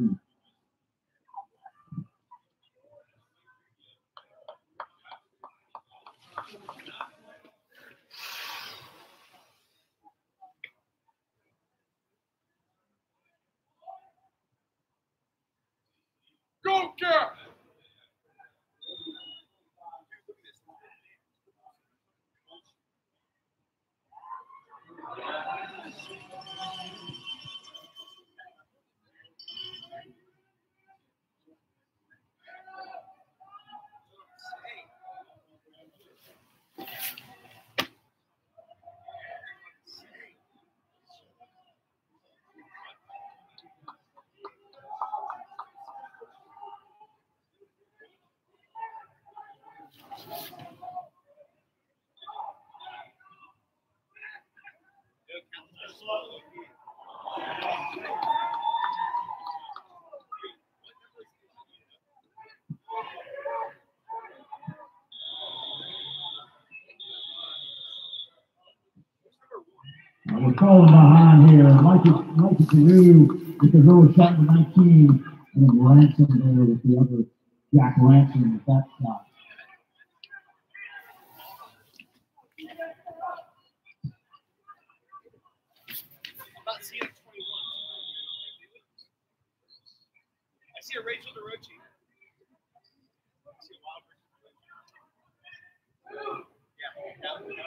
Go, Cap! We're falling behind here. Mikey Peru with the early shot to 19, and then Ransom there with the other Jack Ransom with that shot. I'm not seeing 21. I see a Rachel DeRochi. I see a wild person. Yeah,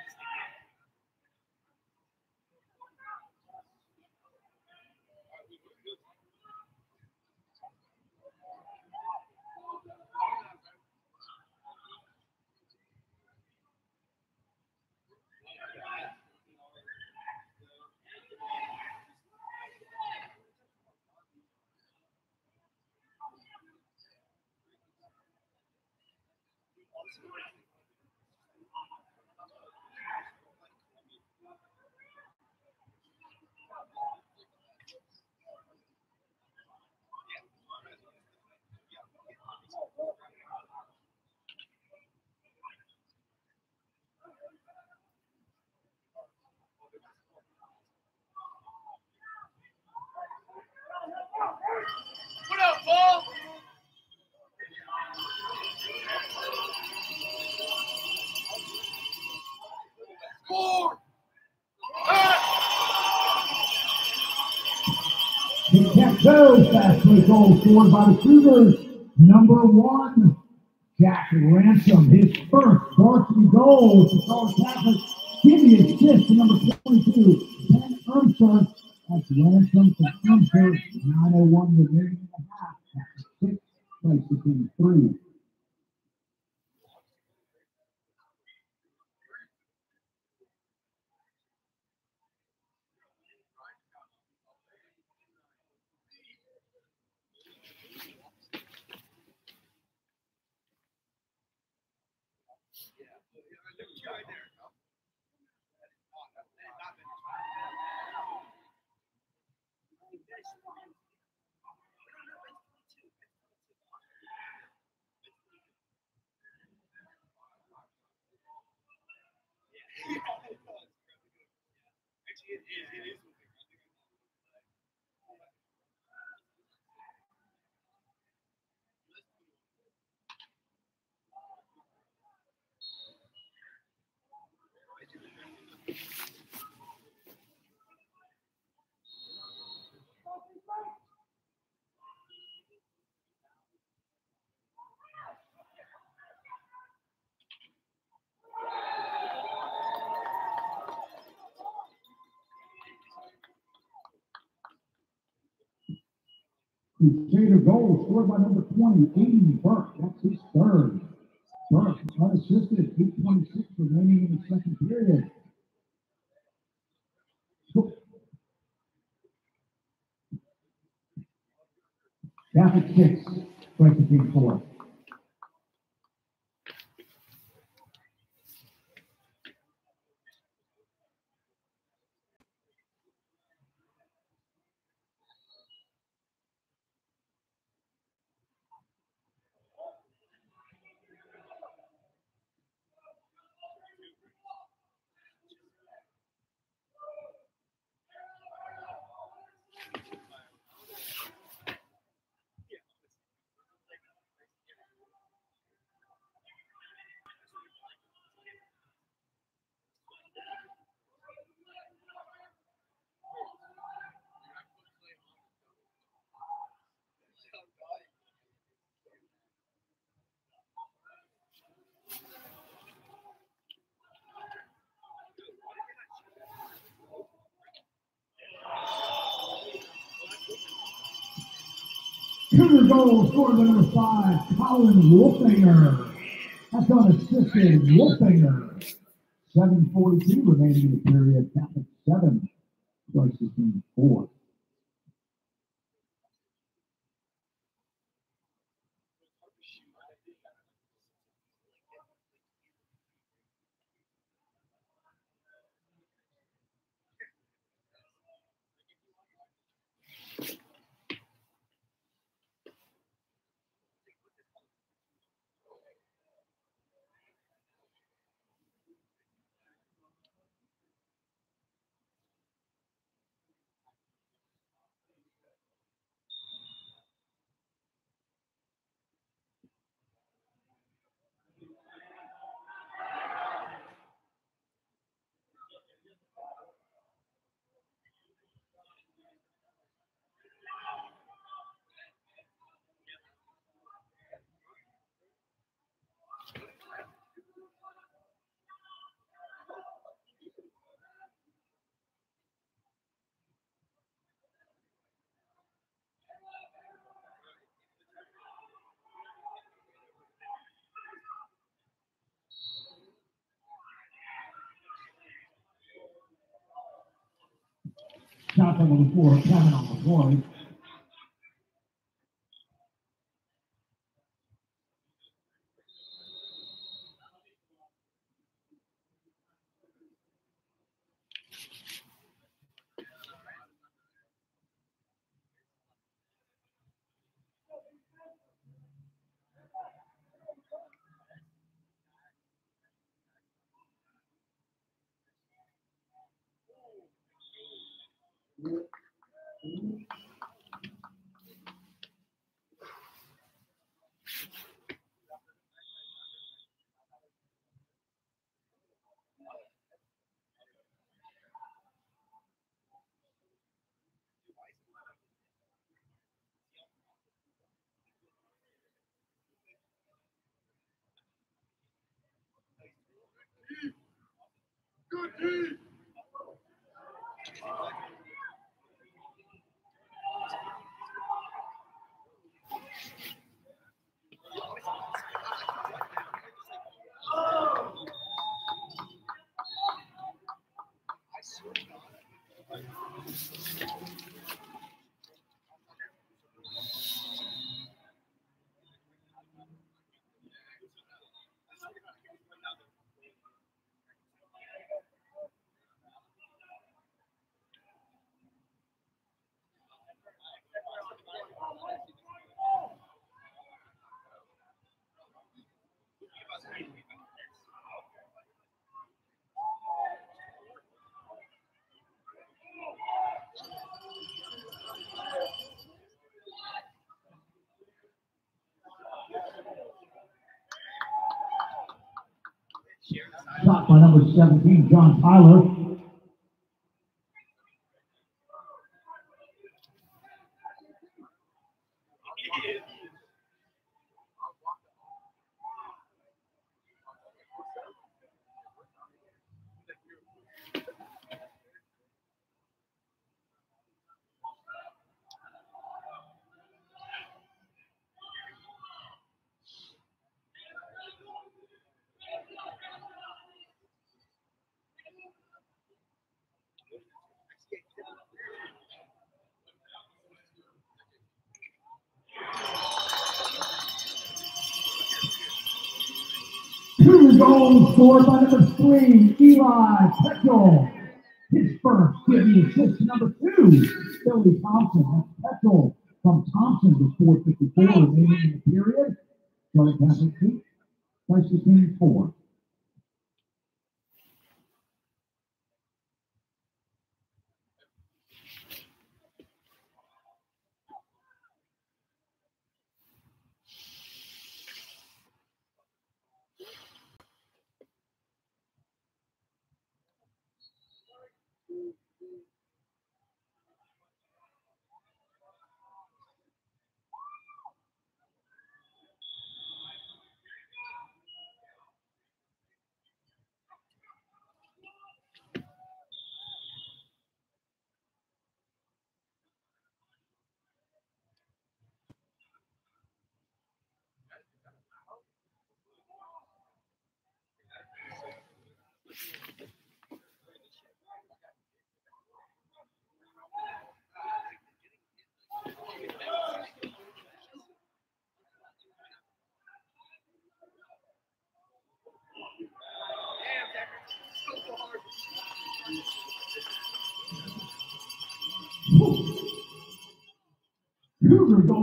What up, Paul? Score! The Cato fast break goal scored by the Cougars. Number 1, Jack Ransom, his first varsity goal for Charles Catholic. Give the assist to number 22, Ben Urmser. That's Ransom for Urmser. 9:01 remaining in the half. That's 6 places in 3. Right there. Actually, it is. Crusader goal scored by number 20, Aiden Burke. That's his third. Burke unassisted, 8:26 remaining in the second period. Catholic 6, Francis King 4. Cougar goal scored by number 5, Colin Wolfinger. That's unassisted Wolfinger. 7:42 remaining in the period. Catholic 7, Christ Team 4. Shot number 4, Kevin on the board. Shot by number 17, John Tyler. Two goals scored by number 3, Eli Petchel. His first, giving assist to number 2, Billy Thompson. That's Petchel from Thompson with 4:54 remaining in the period. Charlotte Catholic 2, Christ Team 4.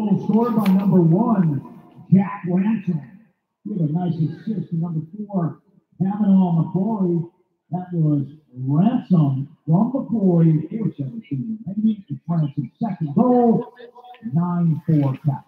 goal scored by number 1, Jack Ransom. He had a nice assist to number 4, Kavanaugh McCoy. That was Ransom from McCoy, 4-17 remaining. It's Ransom's second goal, 9-4 cap.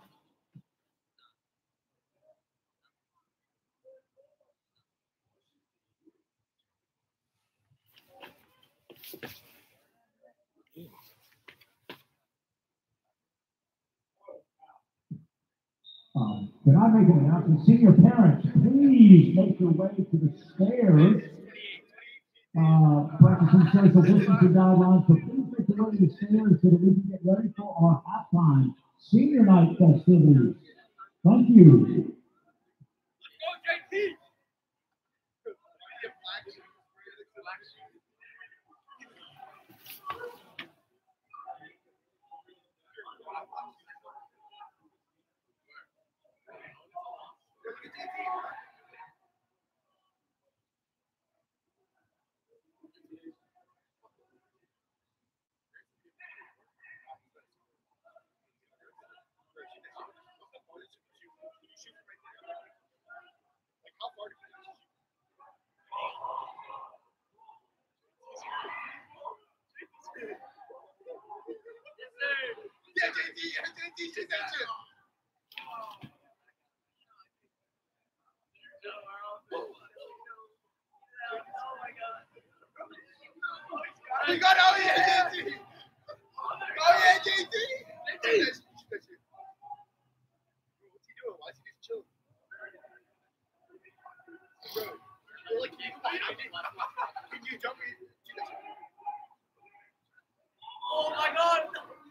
Can I make an announcement? Senior parents, please make your way to the stairs. Practicing social distancing guidelines, so please make your way to the stairs so that we can get ready for our halftime senior night festivities. Thank you. We got oh yeah, JT. Oh yeah, JT. What's he doing? Why is he just chilling? Bro, look, can you jump me? Oh my God.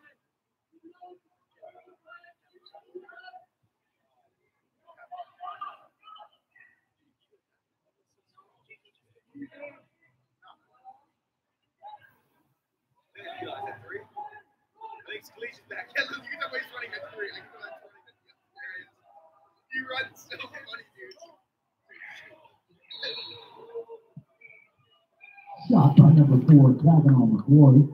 I think Scalia's back. Yeah, look, you can tell he's running at 3. I can tell that's running at 3. There he is. He runs so funny, dude. Shot by number 4, Kavanaugh McCoy.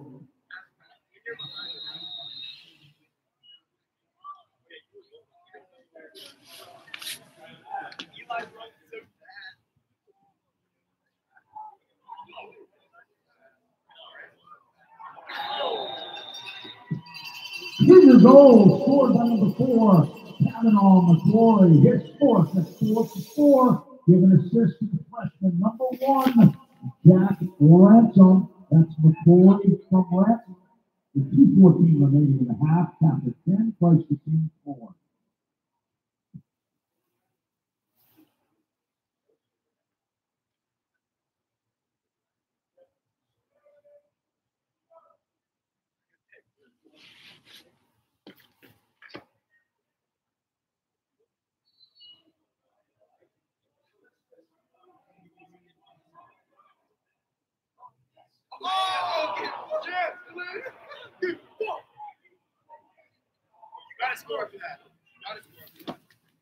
Junior goal scored by number 4, Kavanaugh McCoy. His fourth, that's 4-4. Give an assist to the freshman, number 1, Jack Ransom. That's McCoy from Ransom. The 2:14 remaining in the half. Count 10, Price to team 4. Oh, okay. Yes, you gotta score after that. You gotta score after that.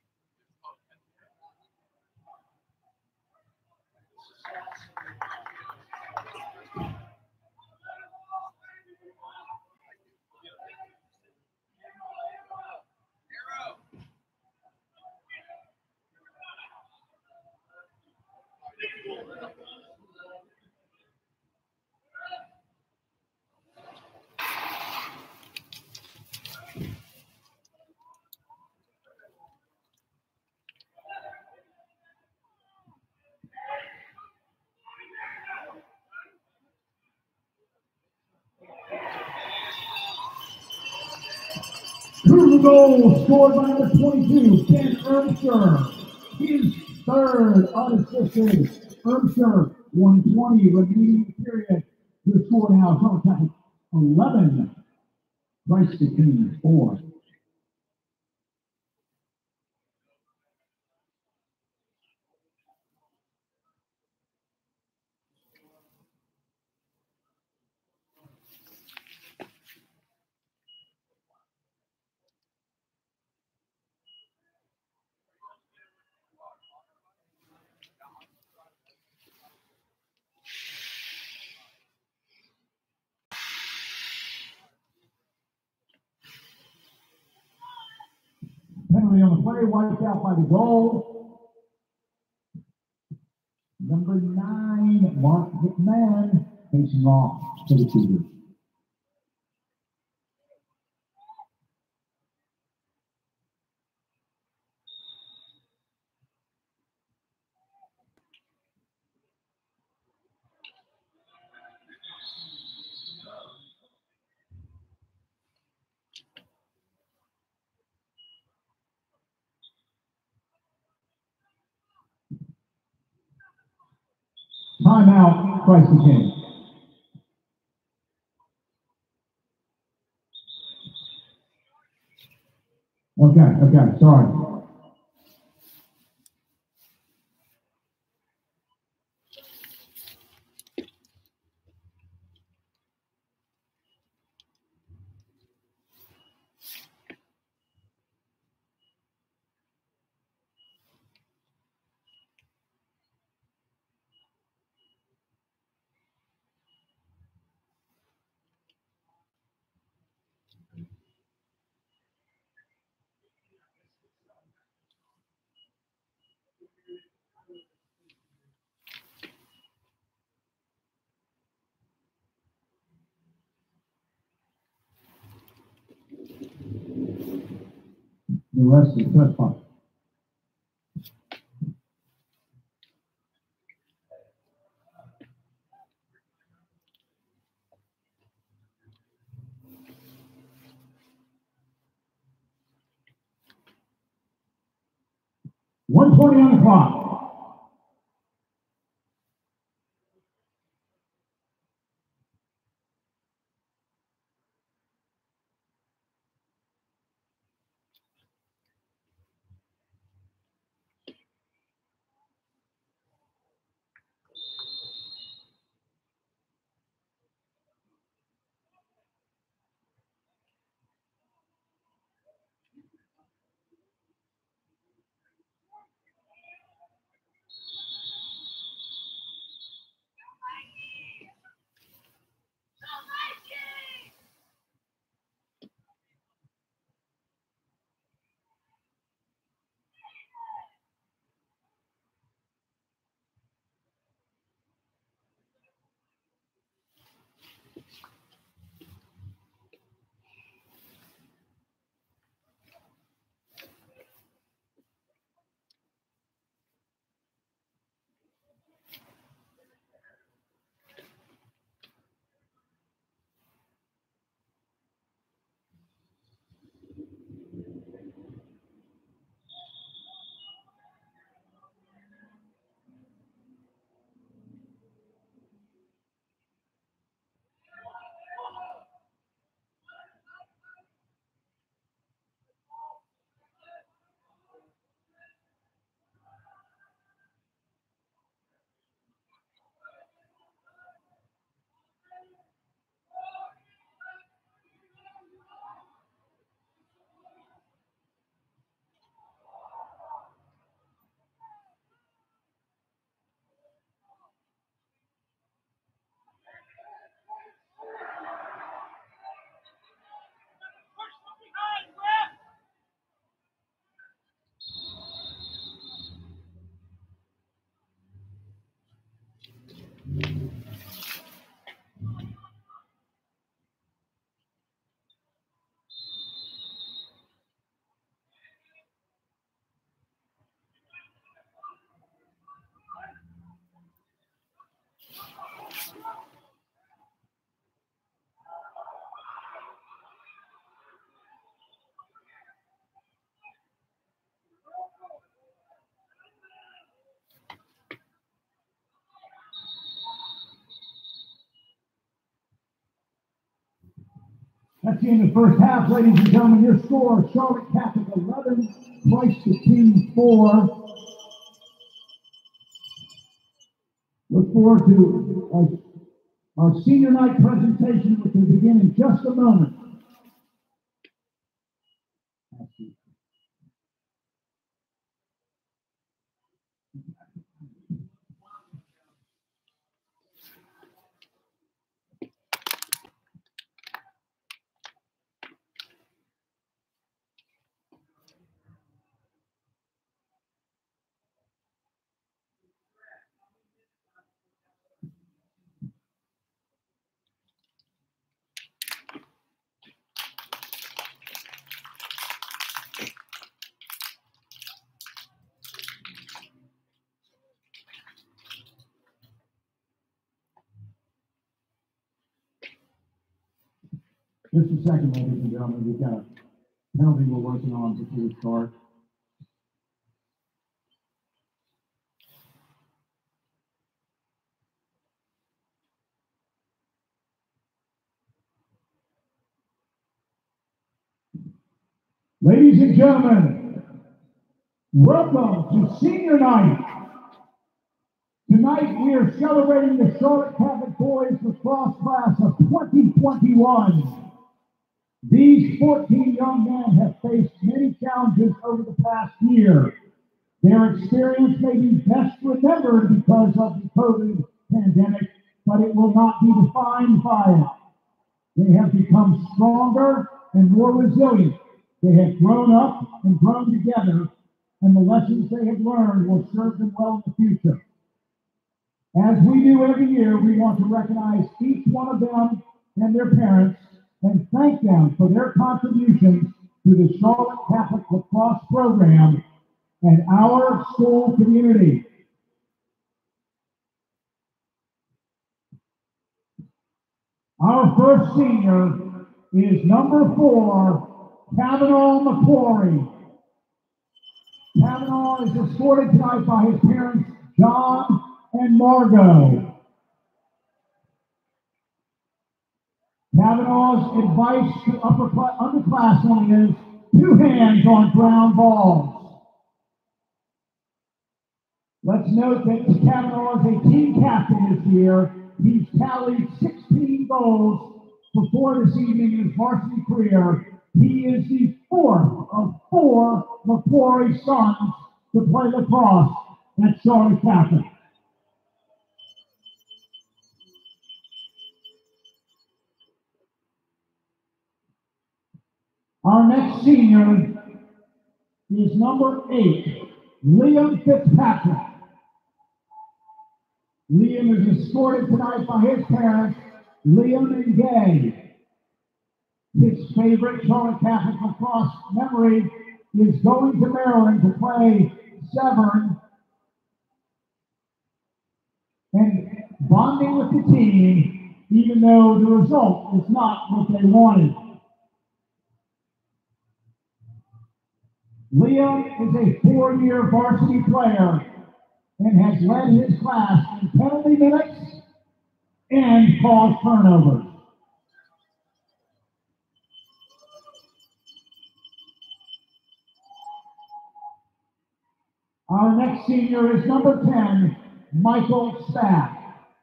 Two goals scored by number 22, Ben Ermsher. His third unassisted. Ermsher, 120 remaining period. The score now is on top 11. Price to team 4. Penalty on the play, wiped out by the goal. Number 9, Mark McMahon, facing off to the Cougars. Timeout, Christ the King. Okay, sorry. The rest is touch puck. .120 on the clock. That's the end of the first half, ladies and gentlemen. Your score, Charlotte Catholic 11, Christ the King 4. Look forward to our senior night presentation, which will begin in just a moment. Just a second, ladies and gentlemen. We've got a penalty we're working on before we start. Ladies and gentlemen, welcome to Senior Night. Tonight we are celebrating the Charlotte Catholic Boys Lacrosse class of 2021. These 14 young men have faced many challenges over the past year. Their experience may be best remembered because of the COVID pandemic, but it will not be defined by it. They have become stronger and more resilient. They have grown up and grown together, and the lessons they have learned will serve them well in the future. As we do every year, we want to recognize each one of them and their parents and thank them for their contributions to the Charlotte Catholic Lacrosse program and our school community. Our first senior is number 4, Kavanaugh McCrory. Kavanaugh is escorted tonight by his parents, John and Margot. Kavanaugh's advice to underclassmen is 2 hands on ground balls. Let's note that Kavanaugh is a team captain this year. He's tallied 16 goals before this evening in his varsity career. He is the 4th of 4 McCrory sons to play lacrosse at Charlotte Catholic. Our next senior is number 8, Liam Fitzpatrick. Liam is escorted tonight by his parents, Liam and Gay. His favorite Charlotte Catholic lacrosse memory is going to Maryland to play Severn and bonding with the team, even though the result is not what they wanted. Liam is a 4-year varsity player and has led his class in penalty minutes and caused turnovers. Our next senior is number 10, Michael Stack.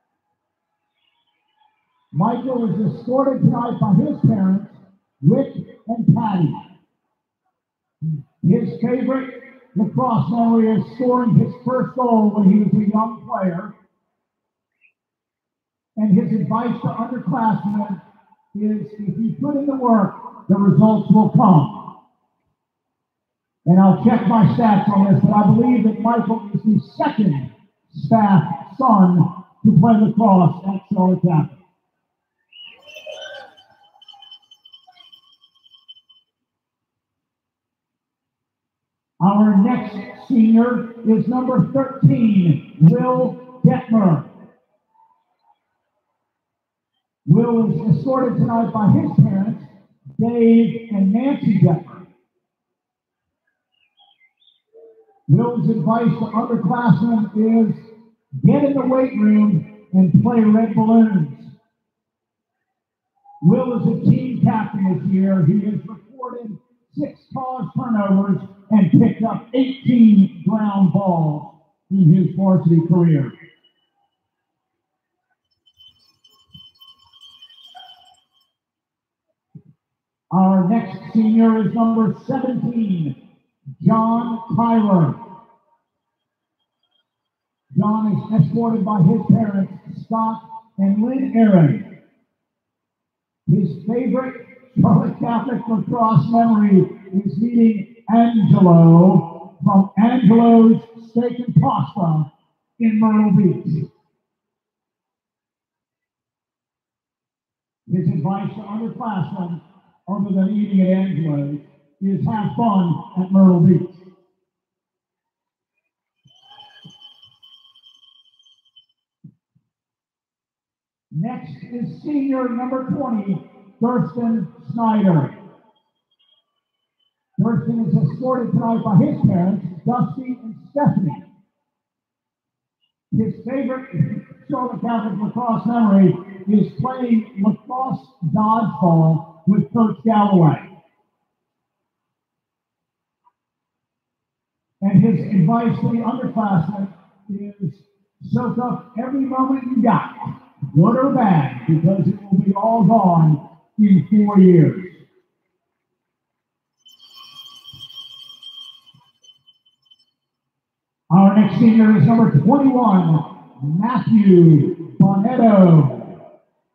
Michael is escorted tonight by his parents, Rick and Patty. His favorite lacrosse memory is scoring his first goal when he was a young player. And his advice to underclassmen is if you put in the work, the results will come. And I'll check my stats on this, but I believe that Michael is the 2nd staff son to play lacrosse at Charlotte Catholic. Our next senior is number 13, Will Detmer. Will is escorted tonight by his parents, Dave and Nancy Detmer. Will's advice to underclassmen is get in the weight room and play red balloons. Will is a team captain this year. He has recorded 6 caused turnovers and picked up 18 ground balls in his varsity career. Our next senior is number 17, John Tyler. John is escorted by his parents, Scott and Lynn Aaron. His favorite Charlotte Catholic lacrosse memory is meeting Angelo from Angelo's Steak and Pasta in Myrtle Beach. His advice to underclassmen, other than eating at Angelo's, is have fun at Myrtle Beach. Next is senior number 20, Thurston Snyder. Thurston is escorted tonight by his parents, Dusty and Stephanie. His favorite Charlotte Catholic lacrosse memory is playing lacrosse dodgeball with Coach Galloway. And his advice to the underclassmen is soak up every moment you got, good or bad, because it will be all gone in 4 years. Our next senior is number 21, Matthew Bonetto.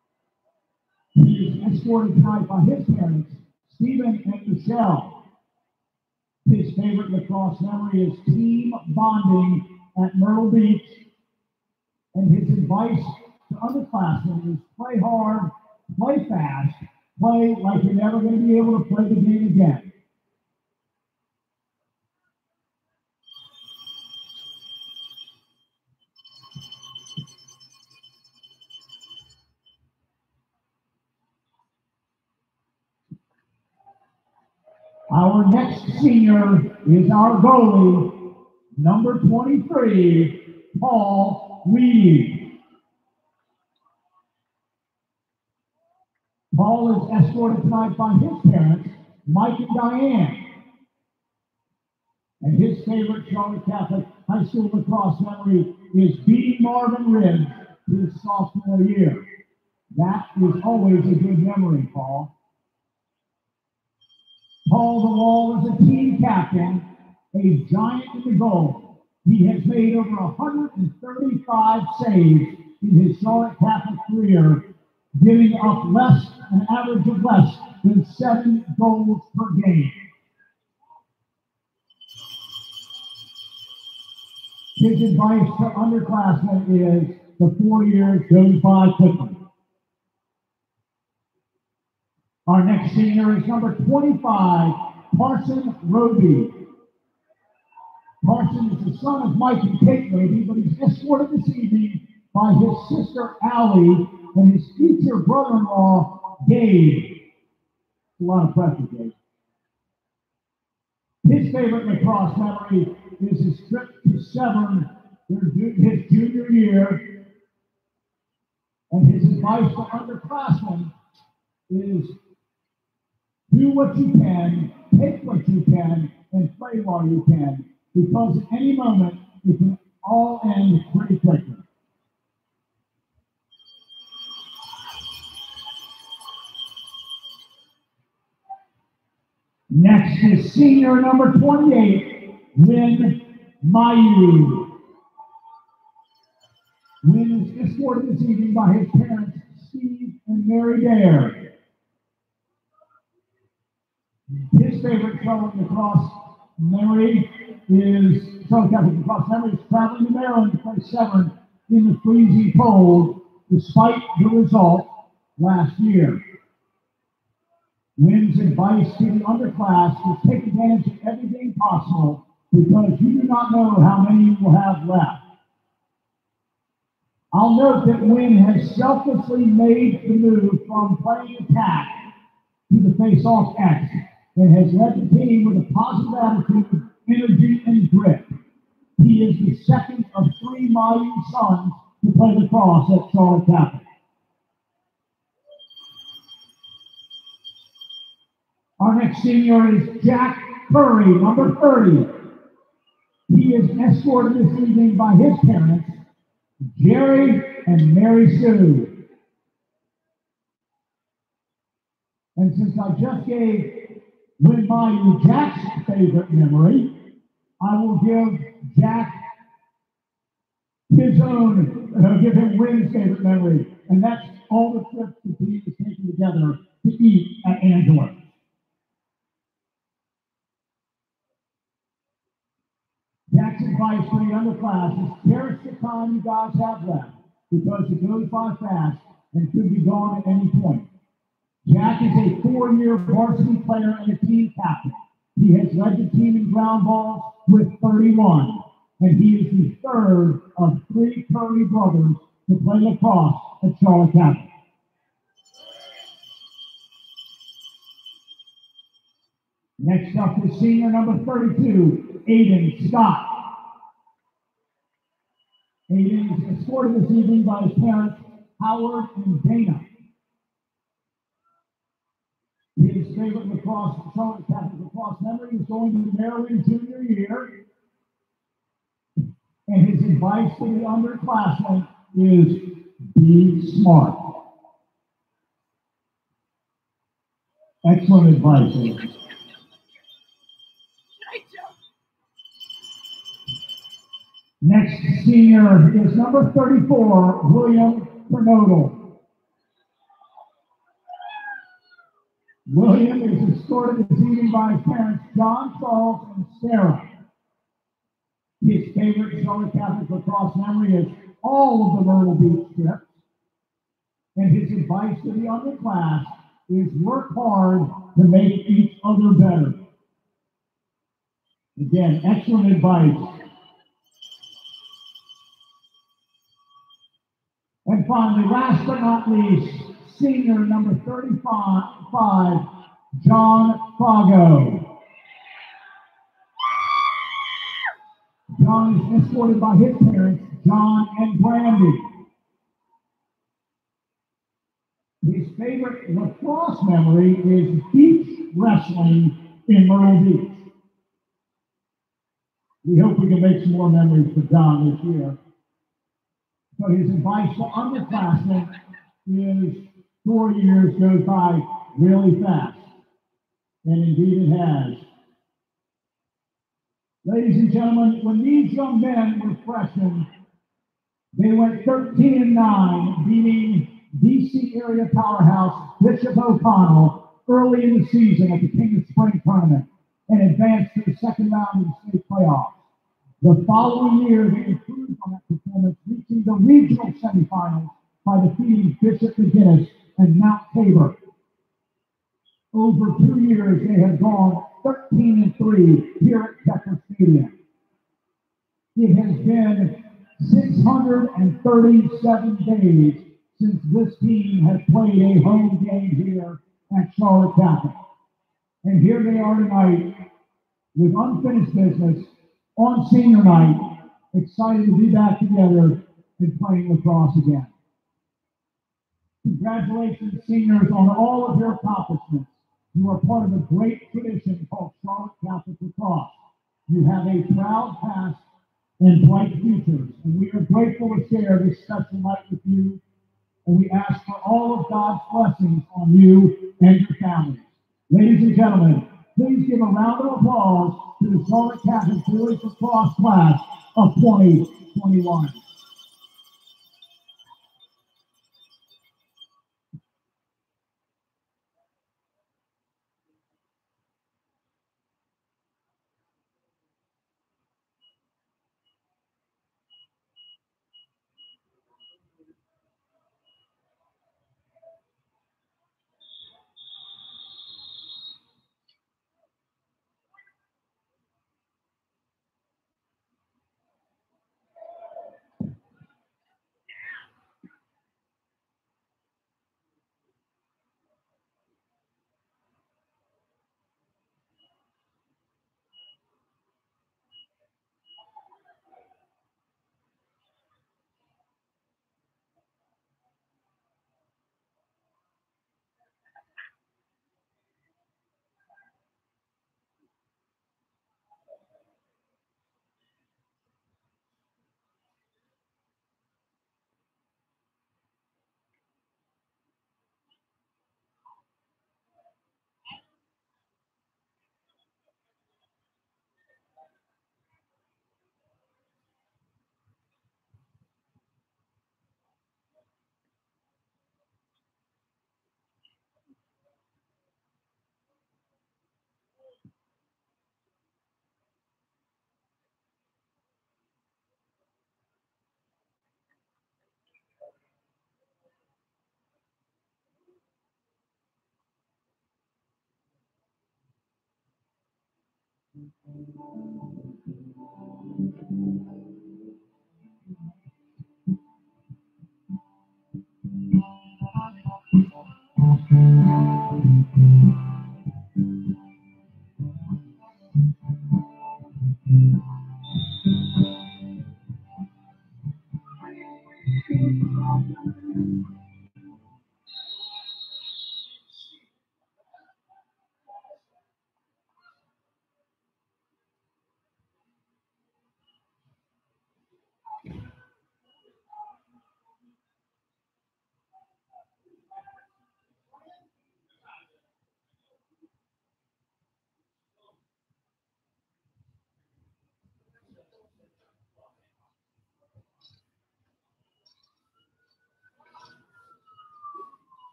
He is escorted tonight by his parents, Stephen and Michelle. His favorite lacrosse memory is team bonding at Myrtle Beach. And his advice to underclassmen is play hard, play fast, play like you're never going to be able to play the game again. Our next senior is our goalie, number 23, Paul Reed. Paul is escorted tonight by his parents, Mike and Diane. And his favorite Charlotte Catholic High School lacrosse memory is beating Marvin Ribbs his sophomore year. That is always a good memory, Paul. Paul the Wall is a team captain, a giant in the goal. He has made over 135 saves in his Charlotte Catholic career, giving up an average of less than 7 goals per game. His advice to underclassmen is the 4 years goes by quickly. Our next senior is number 25, Parson Roby. Parson is the son of Mike and Kate Roby, but he's escorted this evening by his sister Allie and his future brother-in-law, Gabe. A lot of pressure, Gabe. His favorite lacrosse memory is his trip to Severn his junior year. And his advice to underclassmen is do what you can, take what you can, and play while you can, because at any moment it can all end pretty quickly. Next is senior number 28, Win Mayu. Win is escorted this evening by his parents, Steve and Mary Dare. His favorite Charlotte lacrosse memory is traveling to Maryland to play Severn in the freezing cold, despite the result last year. Wynn's advice to the underclass is take advantage of everything possible because you do not know how many you will have left. I'll note that Wynn has selflessly made the move from playing attack to the face-off X and has led the team with a positive attitude, energy, and grit. He is the second of 3 Mayu sons to play lacrosse at Charlotte Catholic. Our next senior is Jack Curry, number 30. He is escorted this evening by his parents, Jerry and Mary Sue. And since I just gave Win Mayu Jack's favorite memory, I will give Jack his own, give him Wynn's favorite memory. And that's all the trips the team is taking together to eat at Angela. Jack's advice for the underclass is cherish the time you guys have left because it goes by fast and could be gone at any point. Jack is a 4-year varsity player and a team captain. He has led the team in ground balls with 31, and he is the third of 3 Curry brothers to play lacrosse at Charlotte Catholic. Next up is senior number 32, Aiden Scott. Aiden is escorted this evening by his parents, Howard and Dana. His favorite lacrosse, Charlotte Catholic lacrosse memory is going to Maryland junior year. And his advice to the underclassmen is be smart. Excellent advice, Aiden. Next senior is number 34, William Fernodal. William is escorted this evening by his parents, John, Charles, and Sarah. His favorite Charlotte Catholic lacrosse memory is all of the Myrtle Beach trips. And his advice to the underclass is work hard to make each other better. Again, excellent advice. And finally, last but not least, senior number 35, John Fago. John is escorted by his parents, John and Brandy. His favorite lacrosse memory is beach wrestling in Myrtle Beach. We hope we can make some more memories for John this year. But his advice to underclassmen is 4 years goes by really fast. And indeed it has. Ladies and gentlemen, when these young men were freshmen, they went 13-9, beating DC area powerhouse Bishop O'Connell early in the season at the King of Spring tournament and advanced to the second round of the state playoffs. The following year, they improved on that performance, reaching the regional semifinals by defeating Bishop McGinnis and Mount Tabor. Over 2 years, they have gone 13-3 here at Kepler Stadium. It has been 637 days since this team has played a home game here at Charlotte Catholic. And here they are tonight with unfinished business on senior night, excited to be back together and playing lacrosse again. Congratulations, seniors, on all of your accomplishments. You are part of a great tradition called Charlotte Catholic lacrosse. You have a proud past and bright futures, and we are grateful to share this special night with you, and we ask for all of God's blessings on you and your families. Ladies and gentlemen, please give a round of applause to the Charlotte Catholic boys lacrosse class of 2021.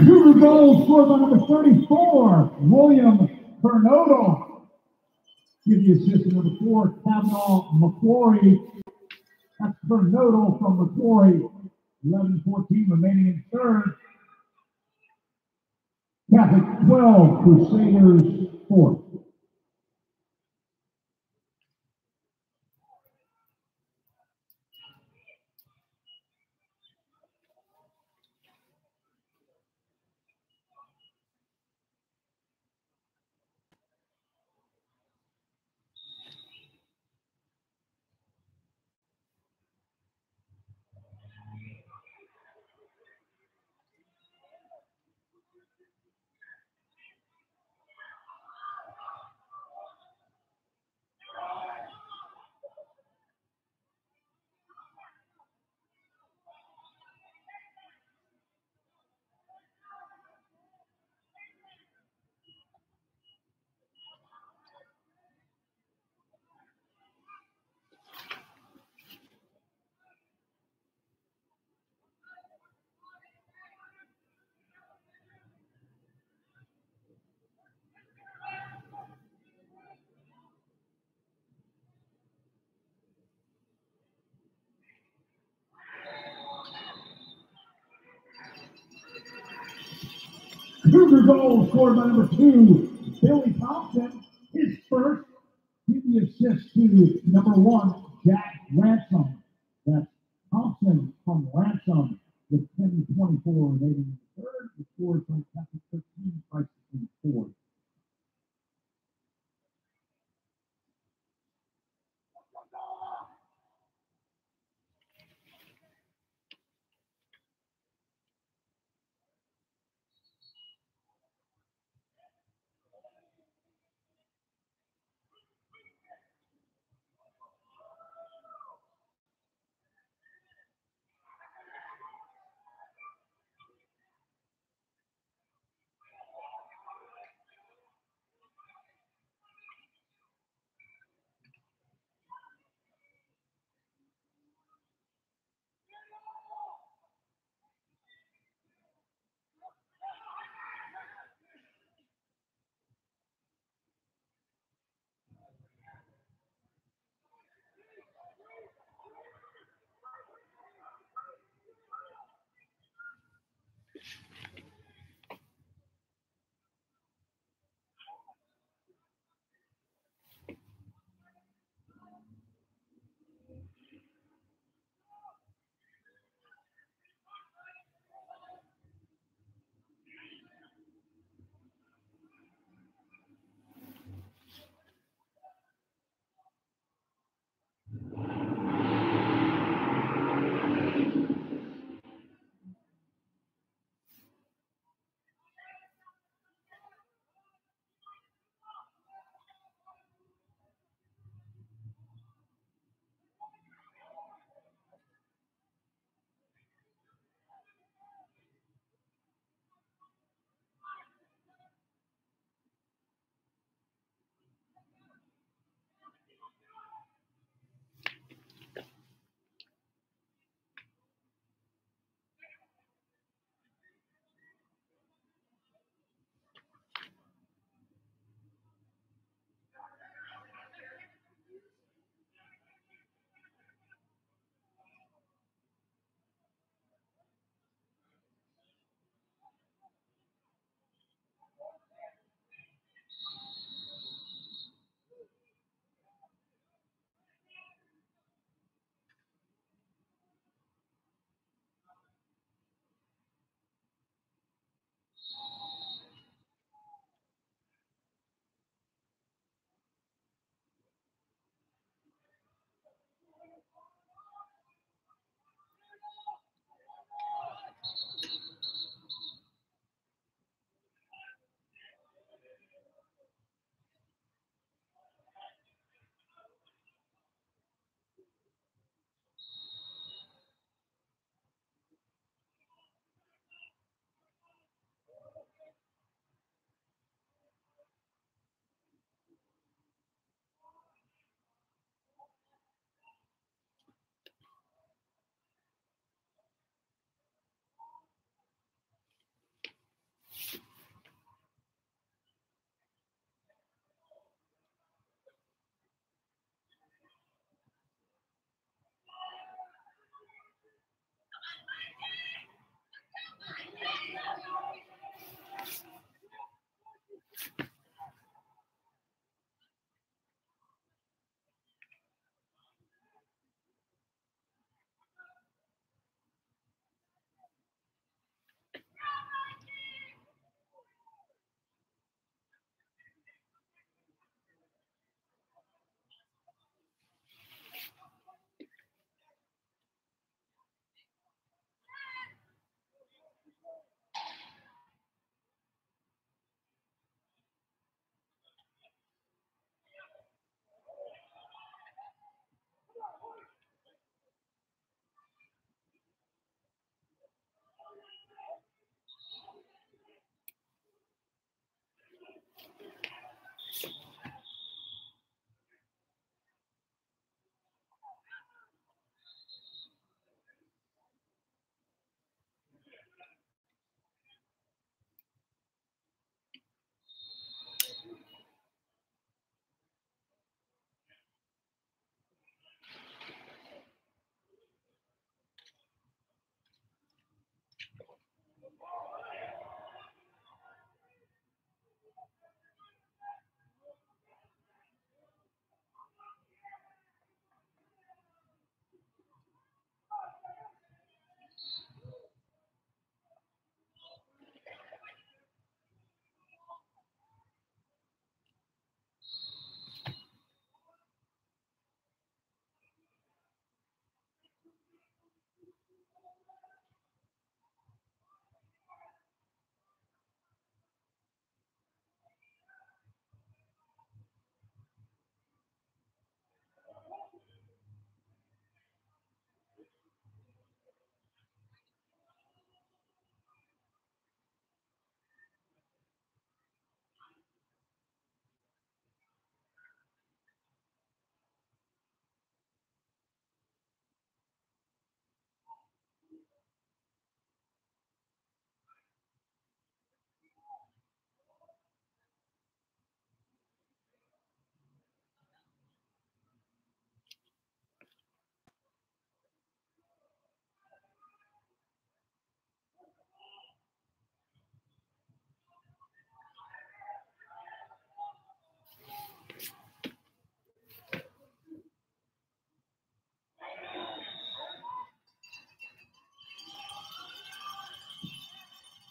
Cougar goal scored by number 34, William Bernodal. Give the assist to number 4, Kavanaugh McCrory. That's Bernodal from McCrory. 11-14 remaining in third. Catholic 12, Crusaders 4. Cougar goal scored by number 2, Billy Thompson. His first. Give the assist to number 1, Jack Ransom. That's Thompson from Ransom with 10-24 remaining in the third. The score is from Catholic 13, Christ 4.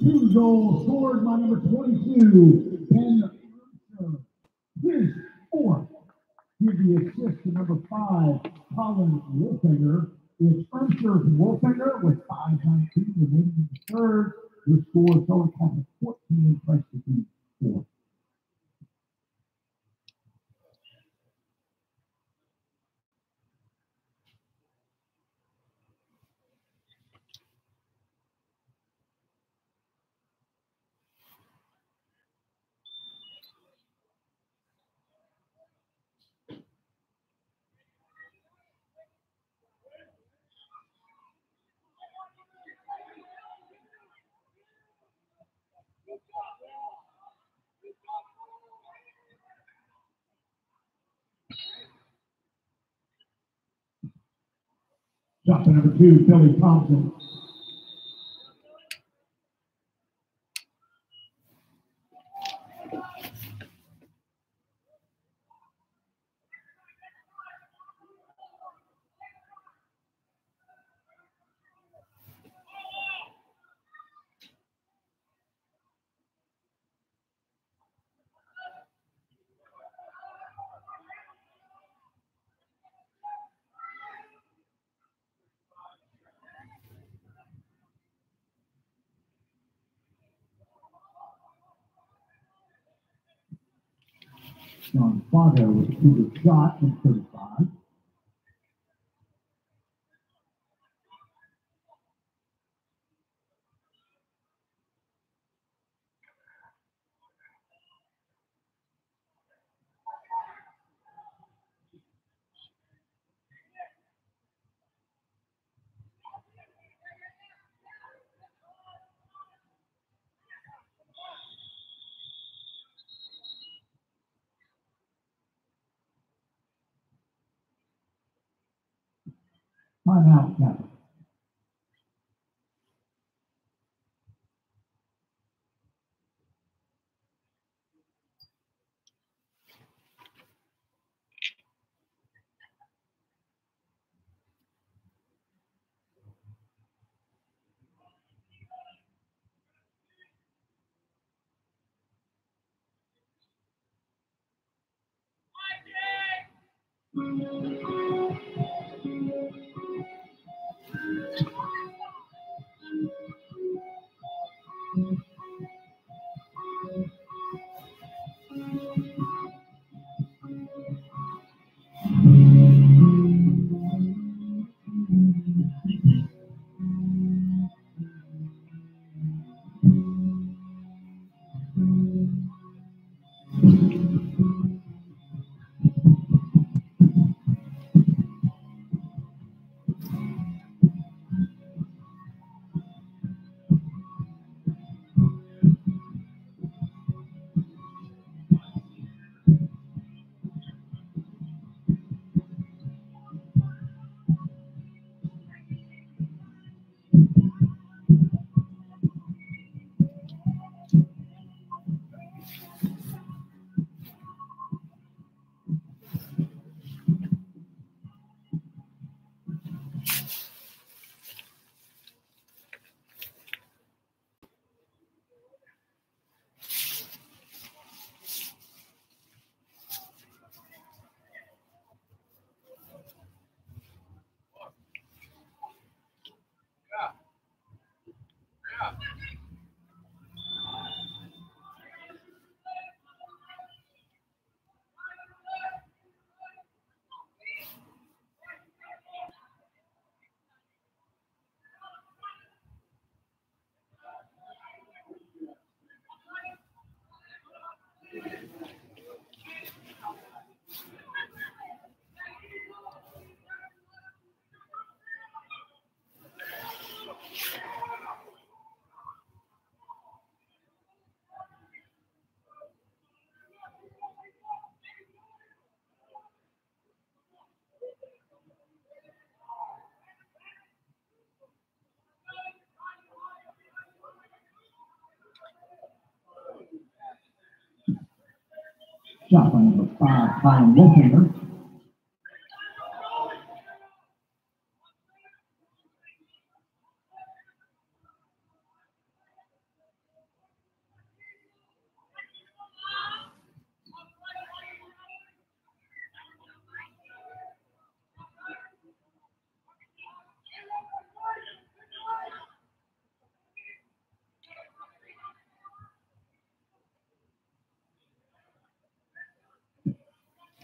2 goals scored by number 22, Ben Russo. His 4th. Give the assist to number 5, Colin Wolfinger. It's Ernster Wolfinger with 5:19 remaining in the third. Who scored total count of 14 plus the team 4. Shot to number 2, Billy Thompson. Sean Fargo with a Cougar shot from 35. Timeout, Captain. Shot by number 5, Kyle Wolfinger.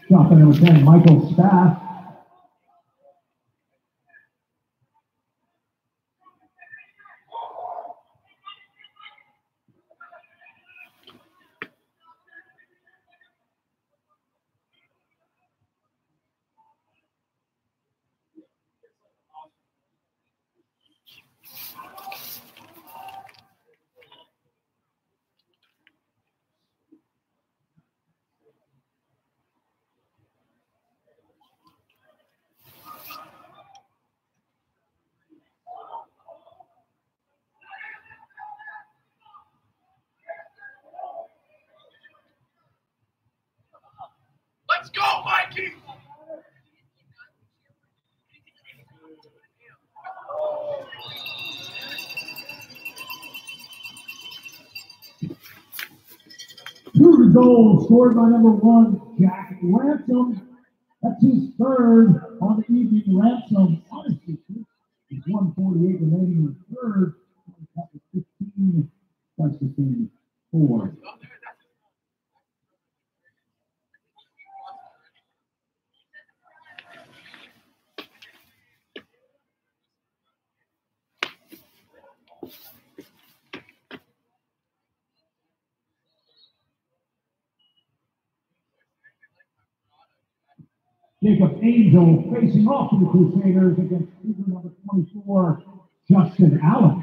Shot by number 10, Michael Spath. Let's go, Mikey! Two goals scored by number 1, Jack Ransom. That's his third on the evening. Ransom unassisted. With 1:48 remaining in the third. That was 15 by 16-4. Jacob Angel facing off to the Crusaders against Cougar number 24, Justin Allen.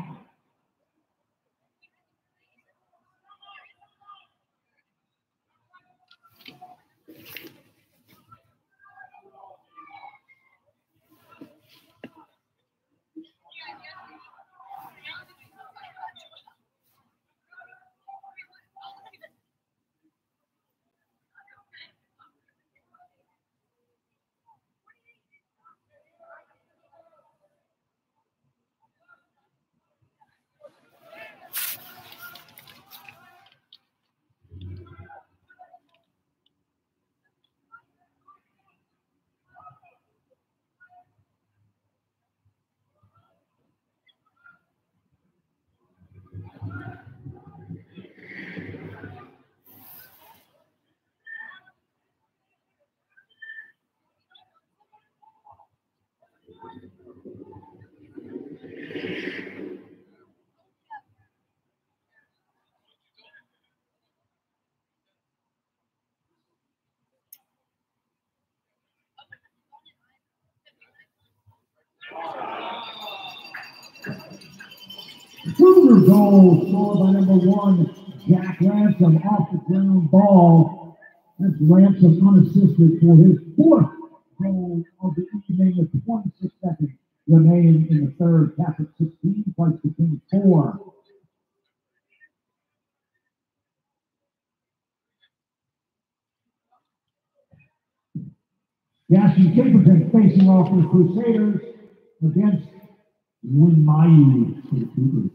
Cougar goal scored by number 1, Jack Ransom off the ground ball. That's Ransom unassisted for his fourth goal of the evening with 26 seconds remaining in the third. Catholic 16, Price between 4. Gaston Caperton facing off the Crusaders against Winmayu for the Cougars.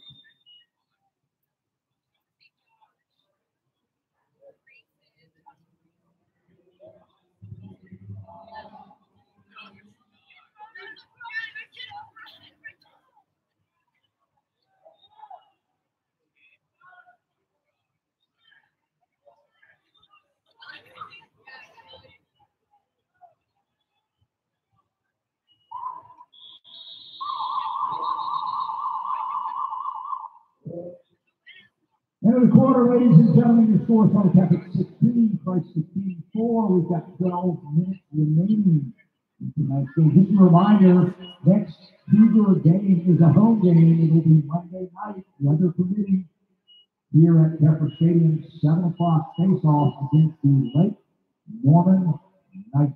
End of the quarter, ladies and gentlemen, your score is Catholic 16, Price 16-4. We've got 12 minutes remaining in tonight's game. Just a reminder, next Cougar game is a home game. It will be Monday night, weather permitting, here at Keffer Stadium, 7 o'clock face-off against the Lake Norman Knights.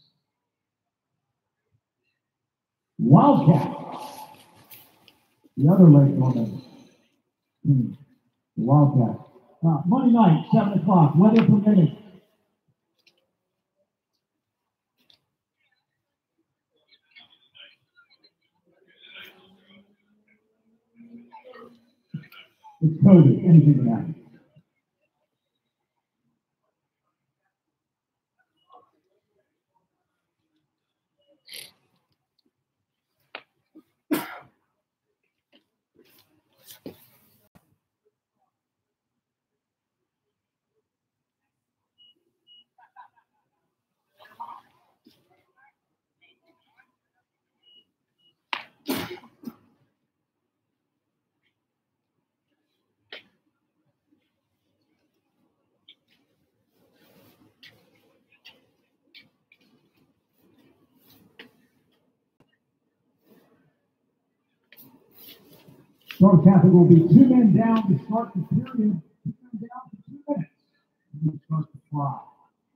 Wildcats, the other Lake Norman team. The Wildcats. Monday night, 7 o'clock, weather permitting. It's COVID, anything can happen. Start Catholic will be 2 men down to start the period. 2 men down for 2 minutes. And we start the clock.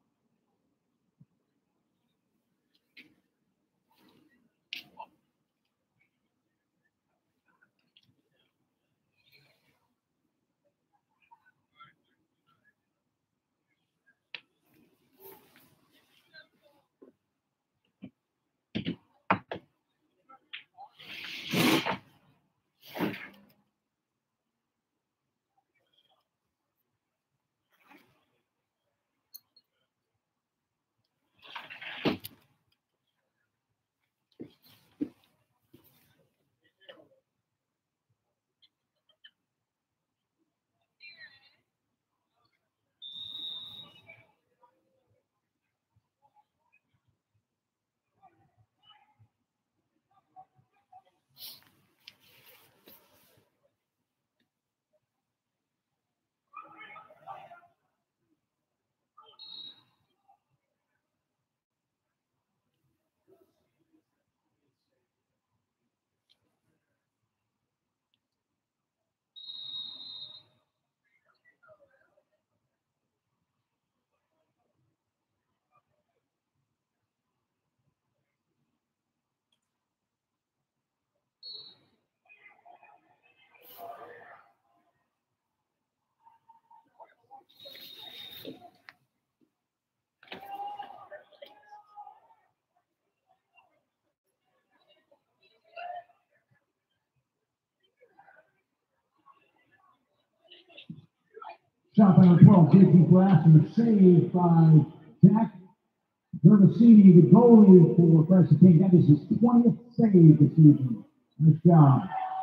Shot by number 12, JP Glasser, saved by Jack Gervasini, the goalie for Crescent King. That is his 20th save this season. Nice job.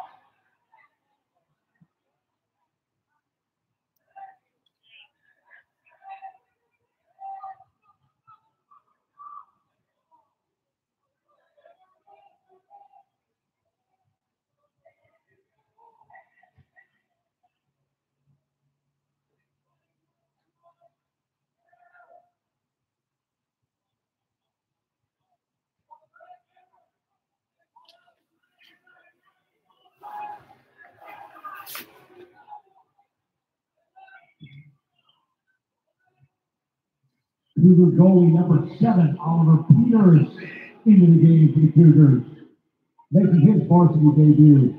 Cougar goalie number 7, Oliver Peters, into the game for the Cougars, making his varsity debut.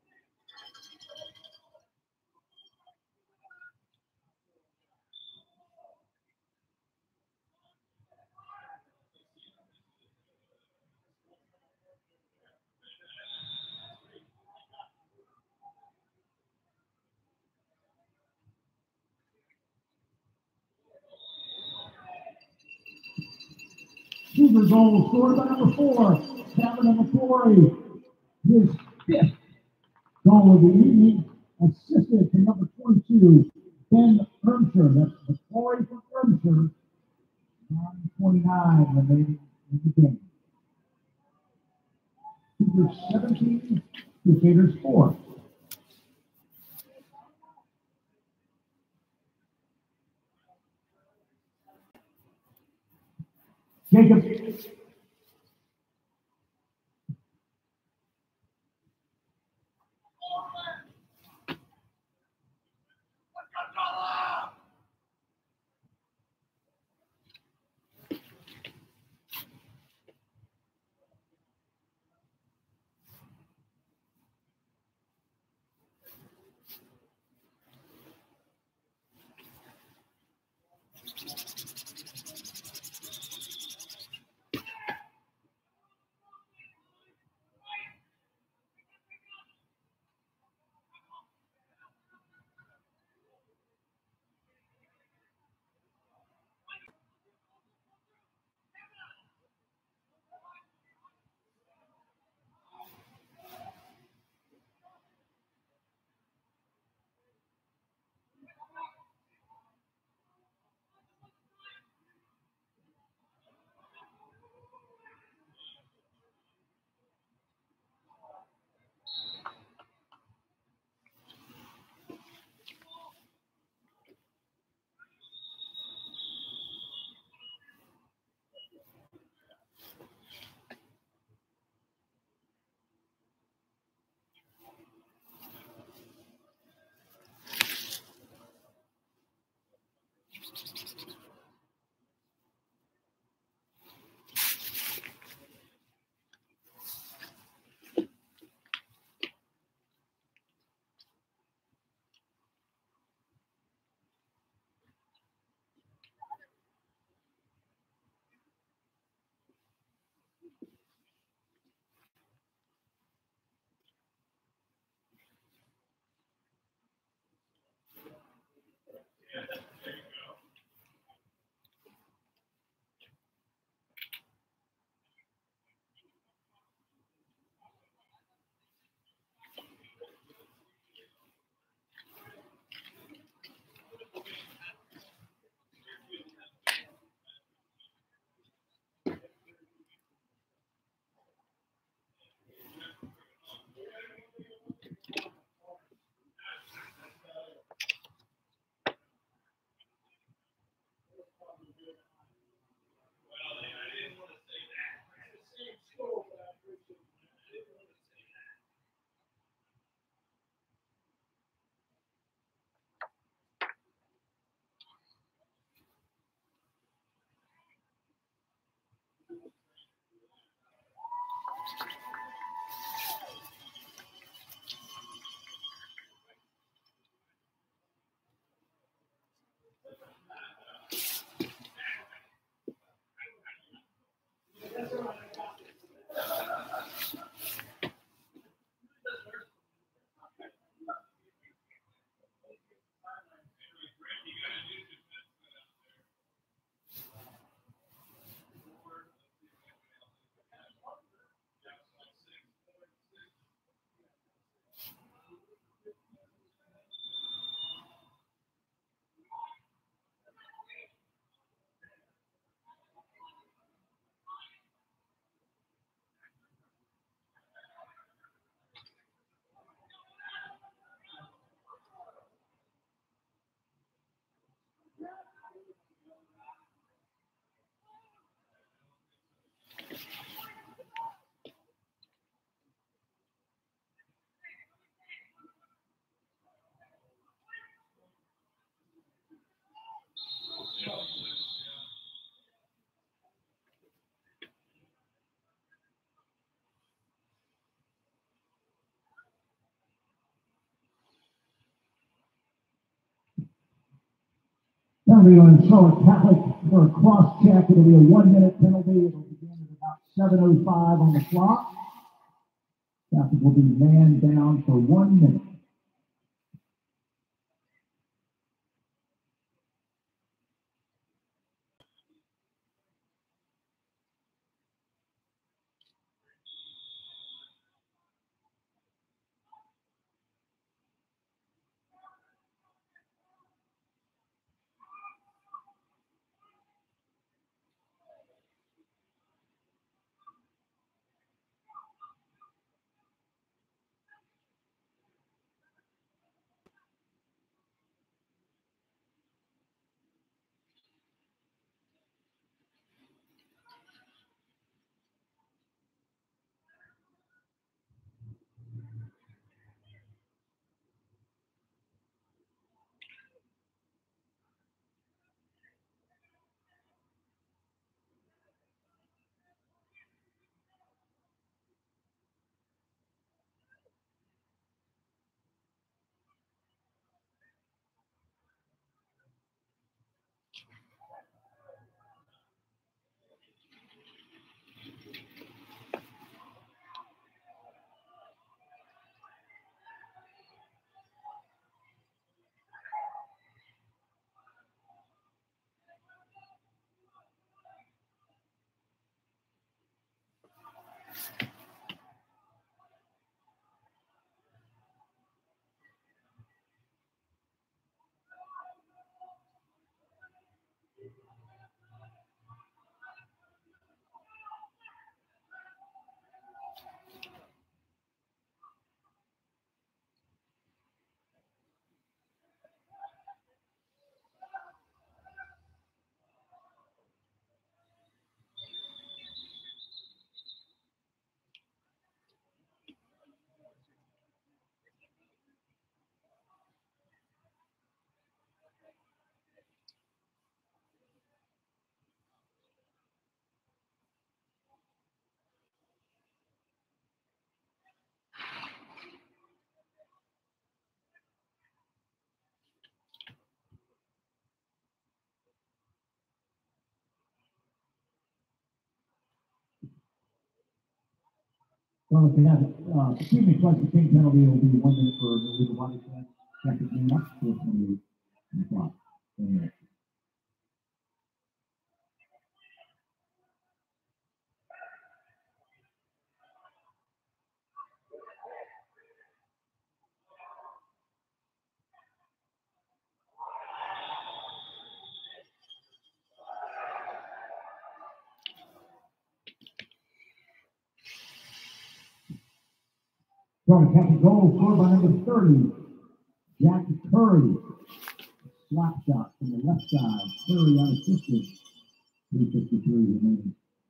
Cougar goal scored by number 4, Cameron McCrory, his 5th goal of the evening, assisted to number 22, Ben Ermsher. That's McCrory from Ermsher, 9:29 remaining in the game. Cougars 17, Crusaders 4. Jacob. Penalty on Charlotte Catholic for a cross check. It'll be a 1-minute penalty. It'll begin at about 7:05 on the clock. Catholic will be man down for 1 minute. Well, if they have, plus the team penalty will be 1 minute for illegal body check. Second game up, 4:28 on the clock. 1 minute. Trying to catch a goal scored by number 30, Jack Curry. Slap shot from the left side. Curry unassisted. 3:53 remaining.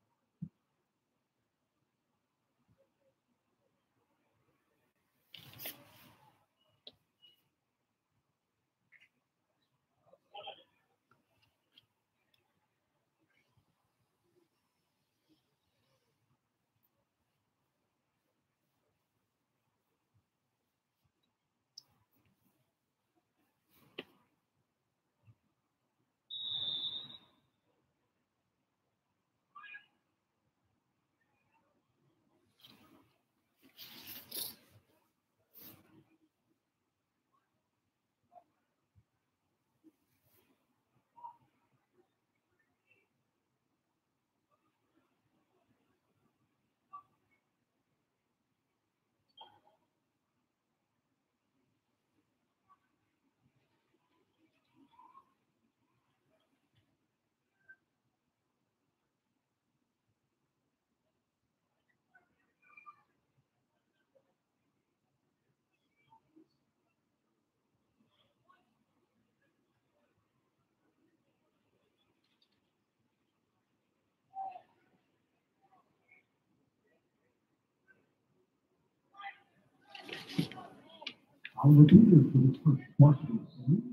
Our leader for this first portion of the season.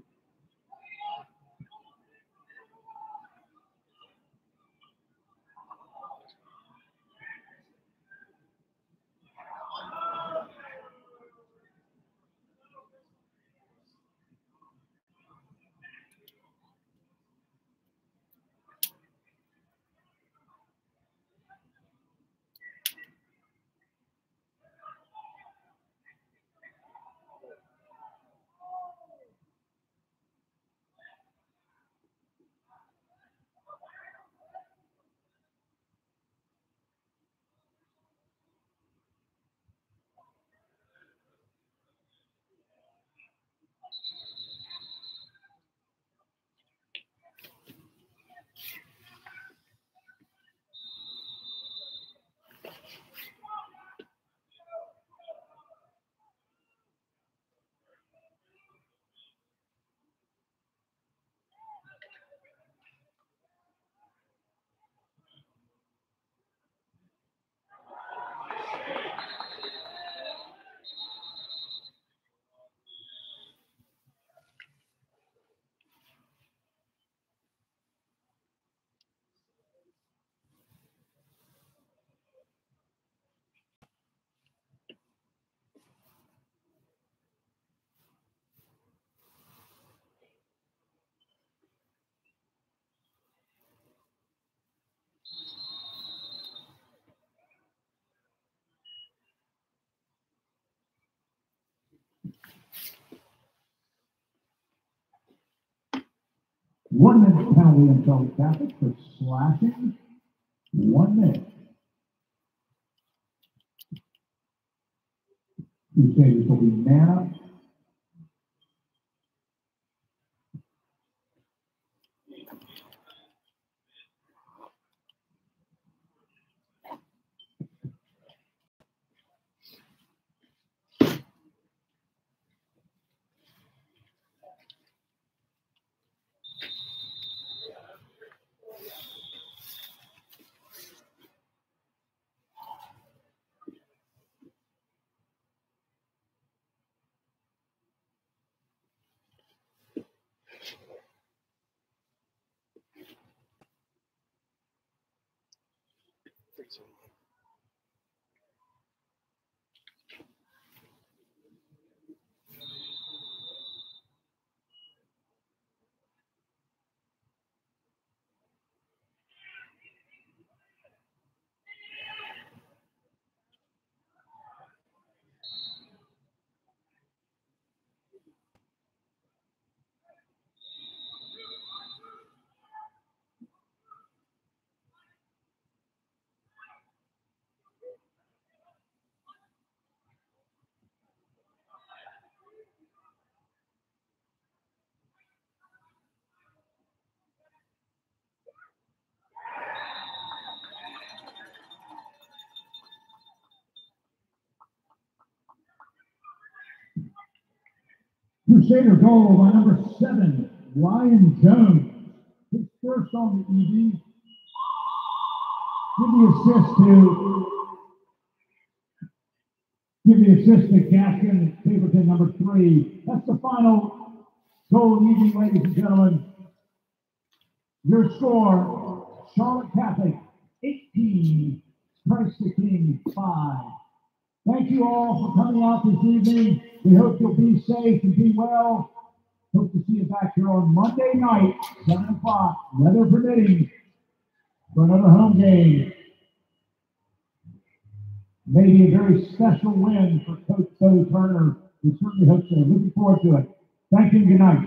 One-minute penalty in Charlie Catholic for slashing. 1 minute. Crusaders will be man up. Crusader goal by number 7, Ryan Jones. His first on the evening, Give the assist to Gaskin, Stapleton, number 3. That's the final goal of the evening, ladies and gentlemen. Your score, Charlotte Catholic 18, Christ the King 5. Thank you all for coming out this evening. We hope you'll be safe and be well. Hope to see you back here on Monday night, 7 o'clock, weather permitting, for another home game. Maybe a very special win for Coach Bo Turner. We certainly hope so. Looking forward to it. Thank you and good night.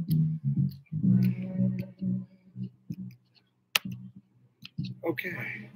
Okay.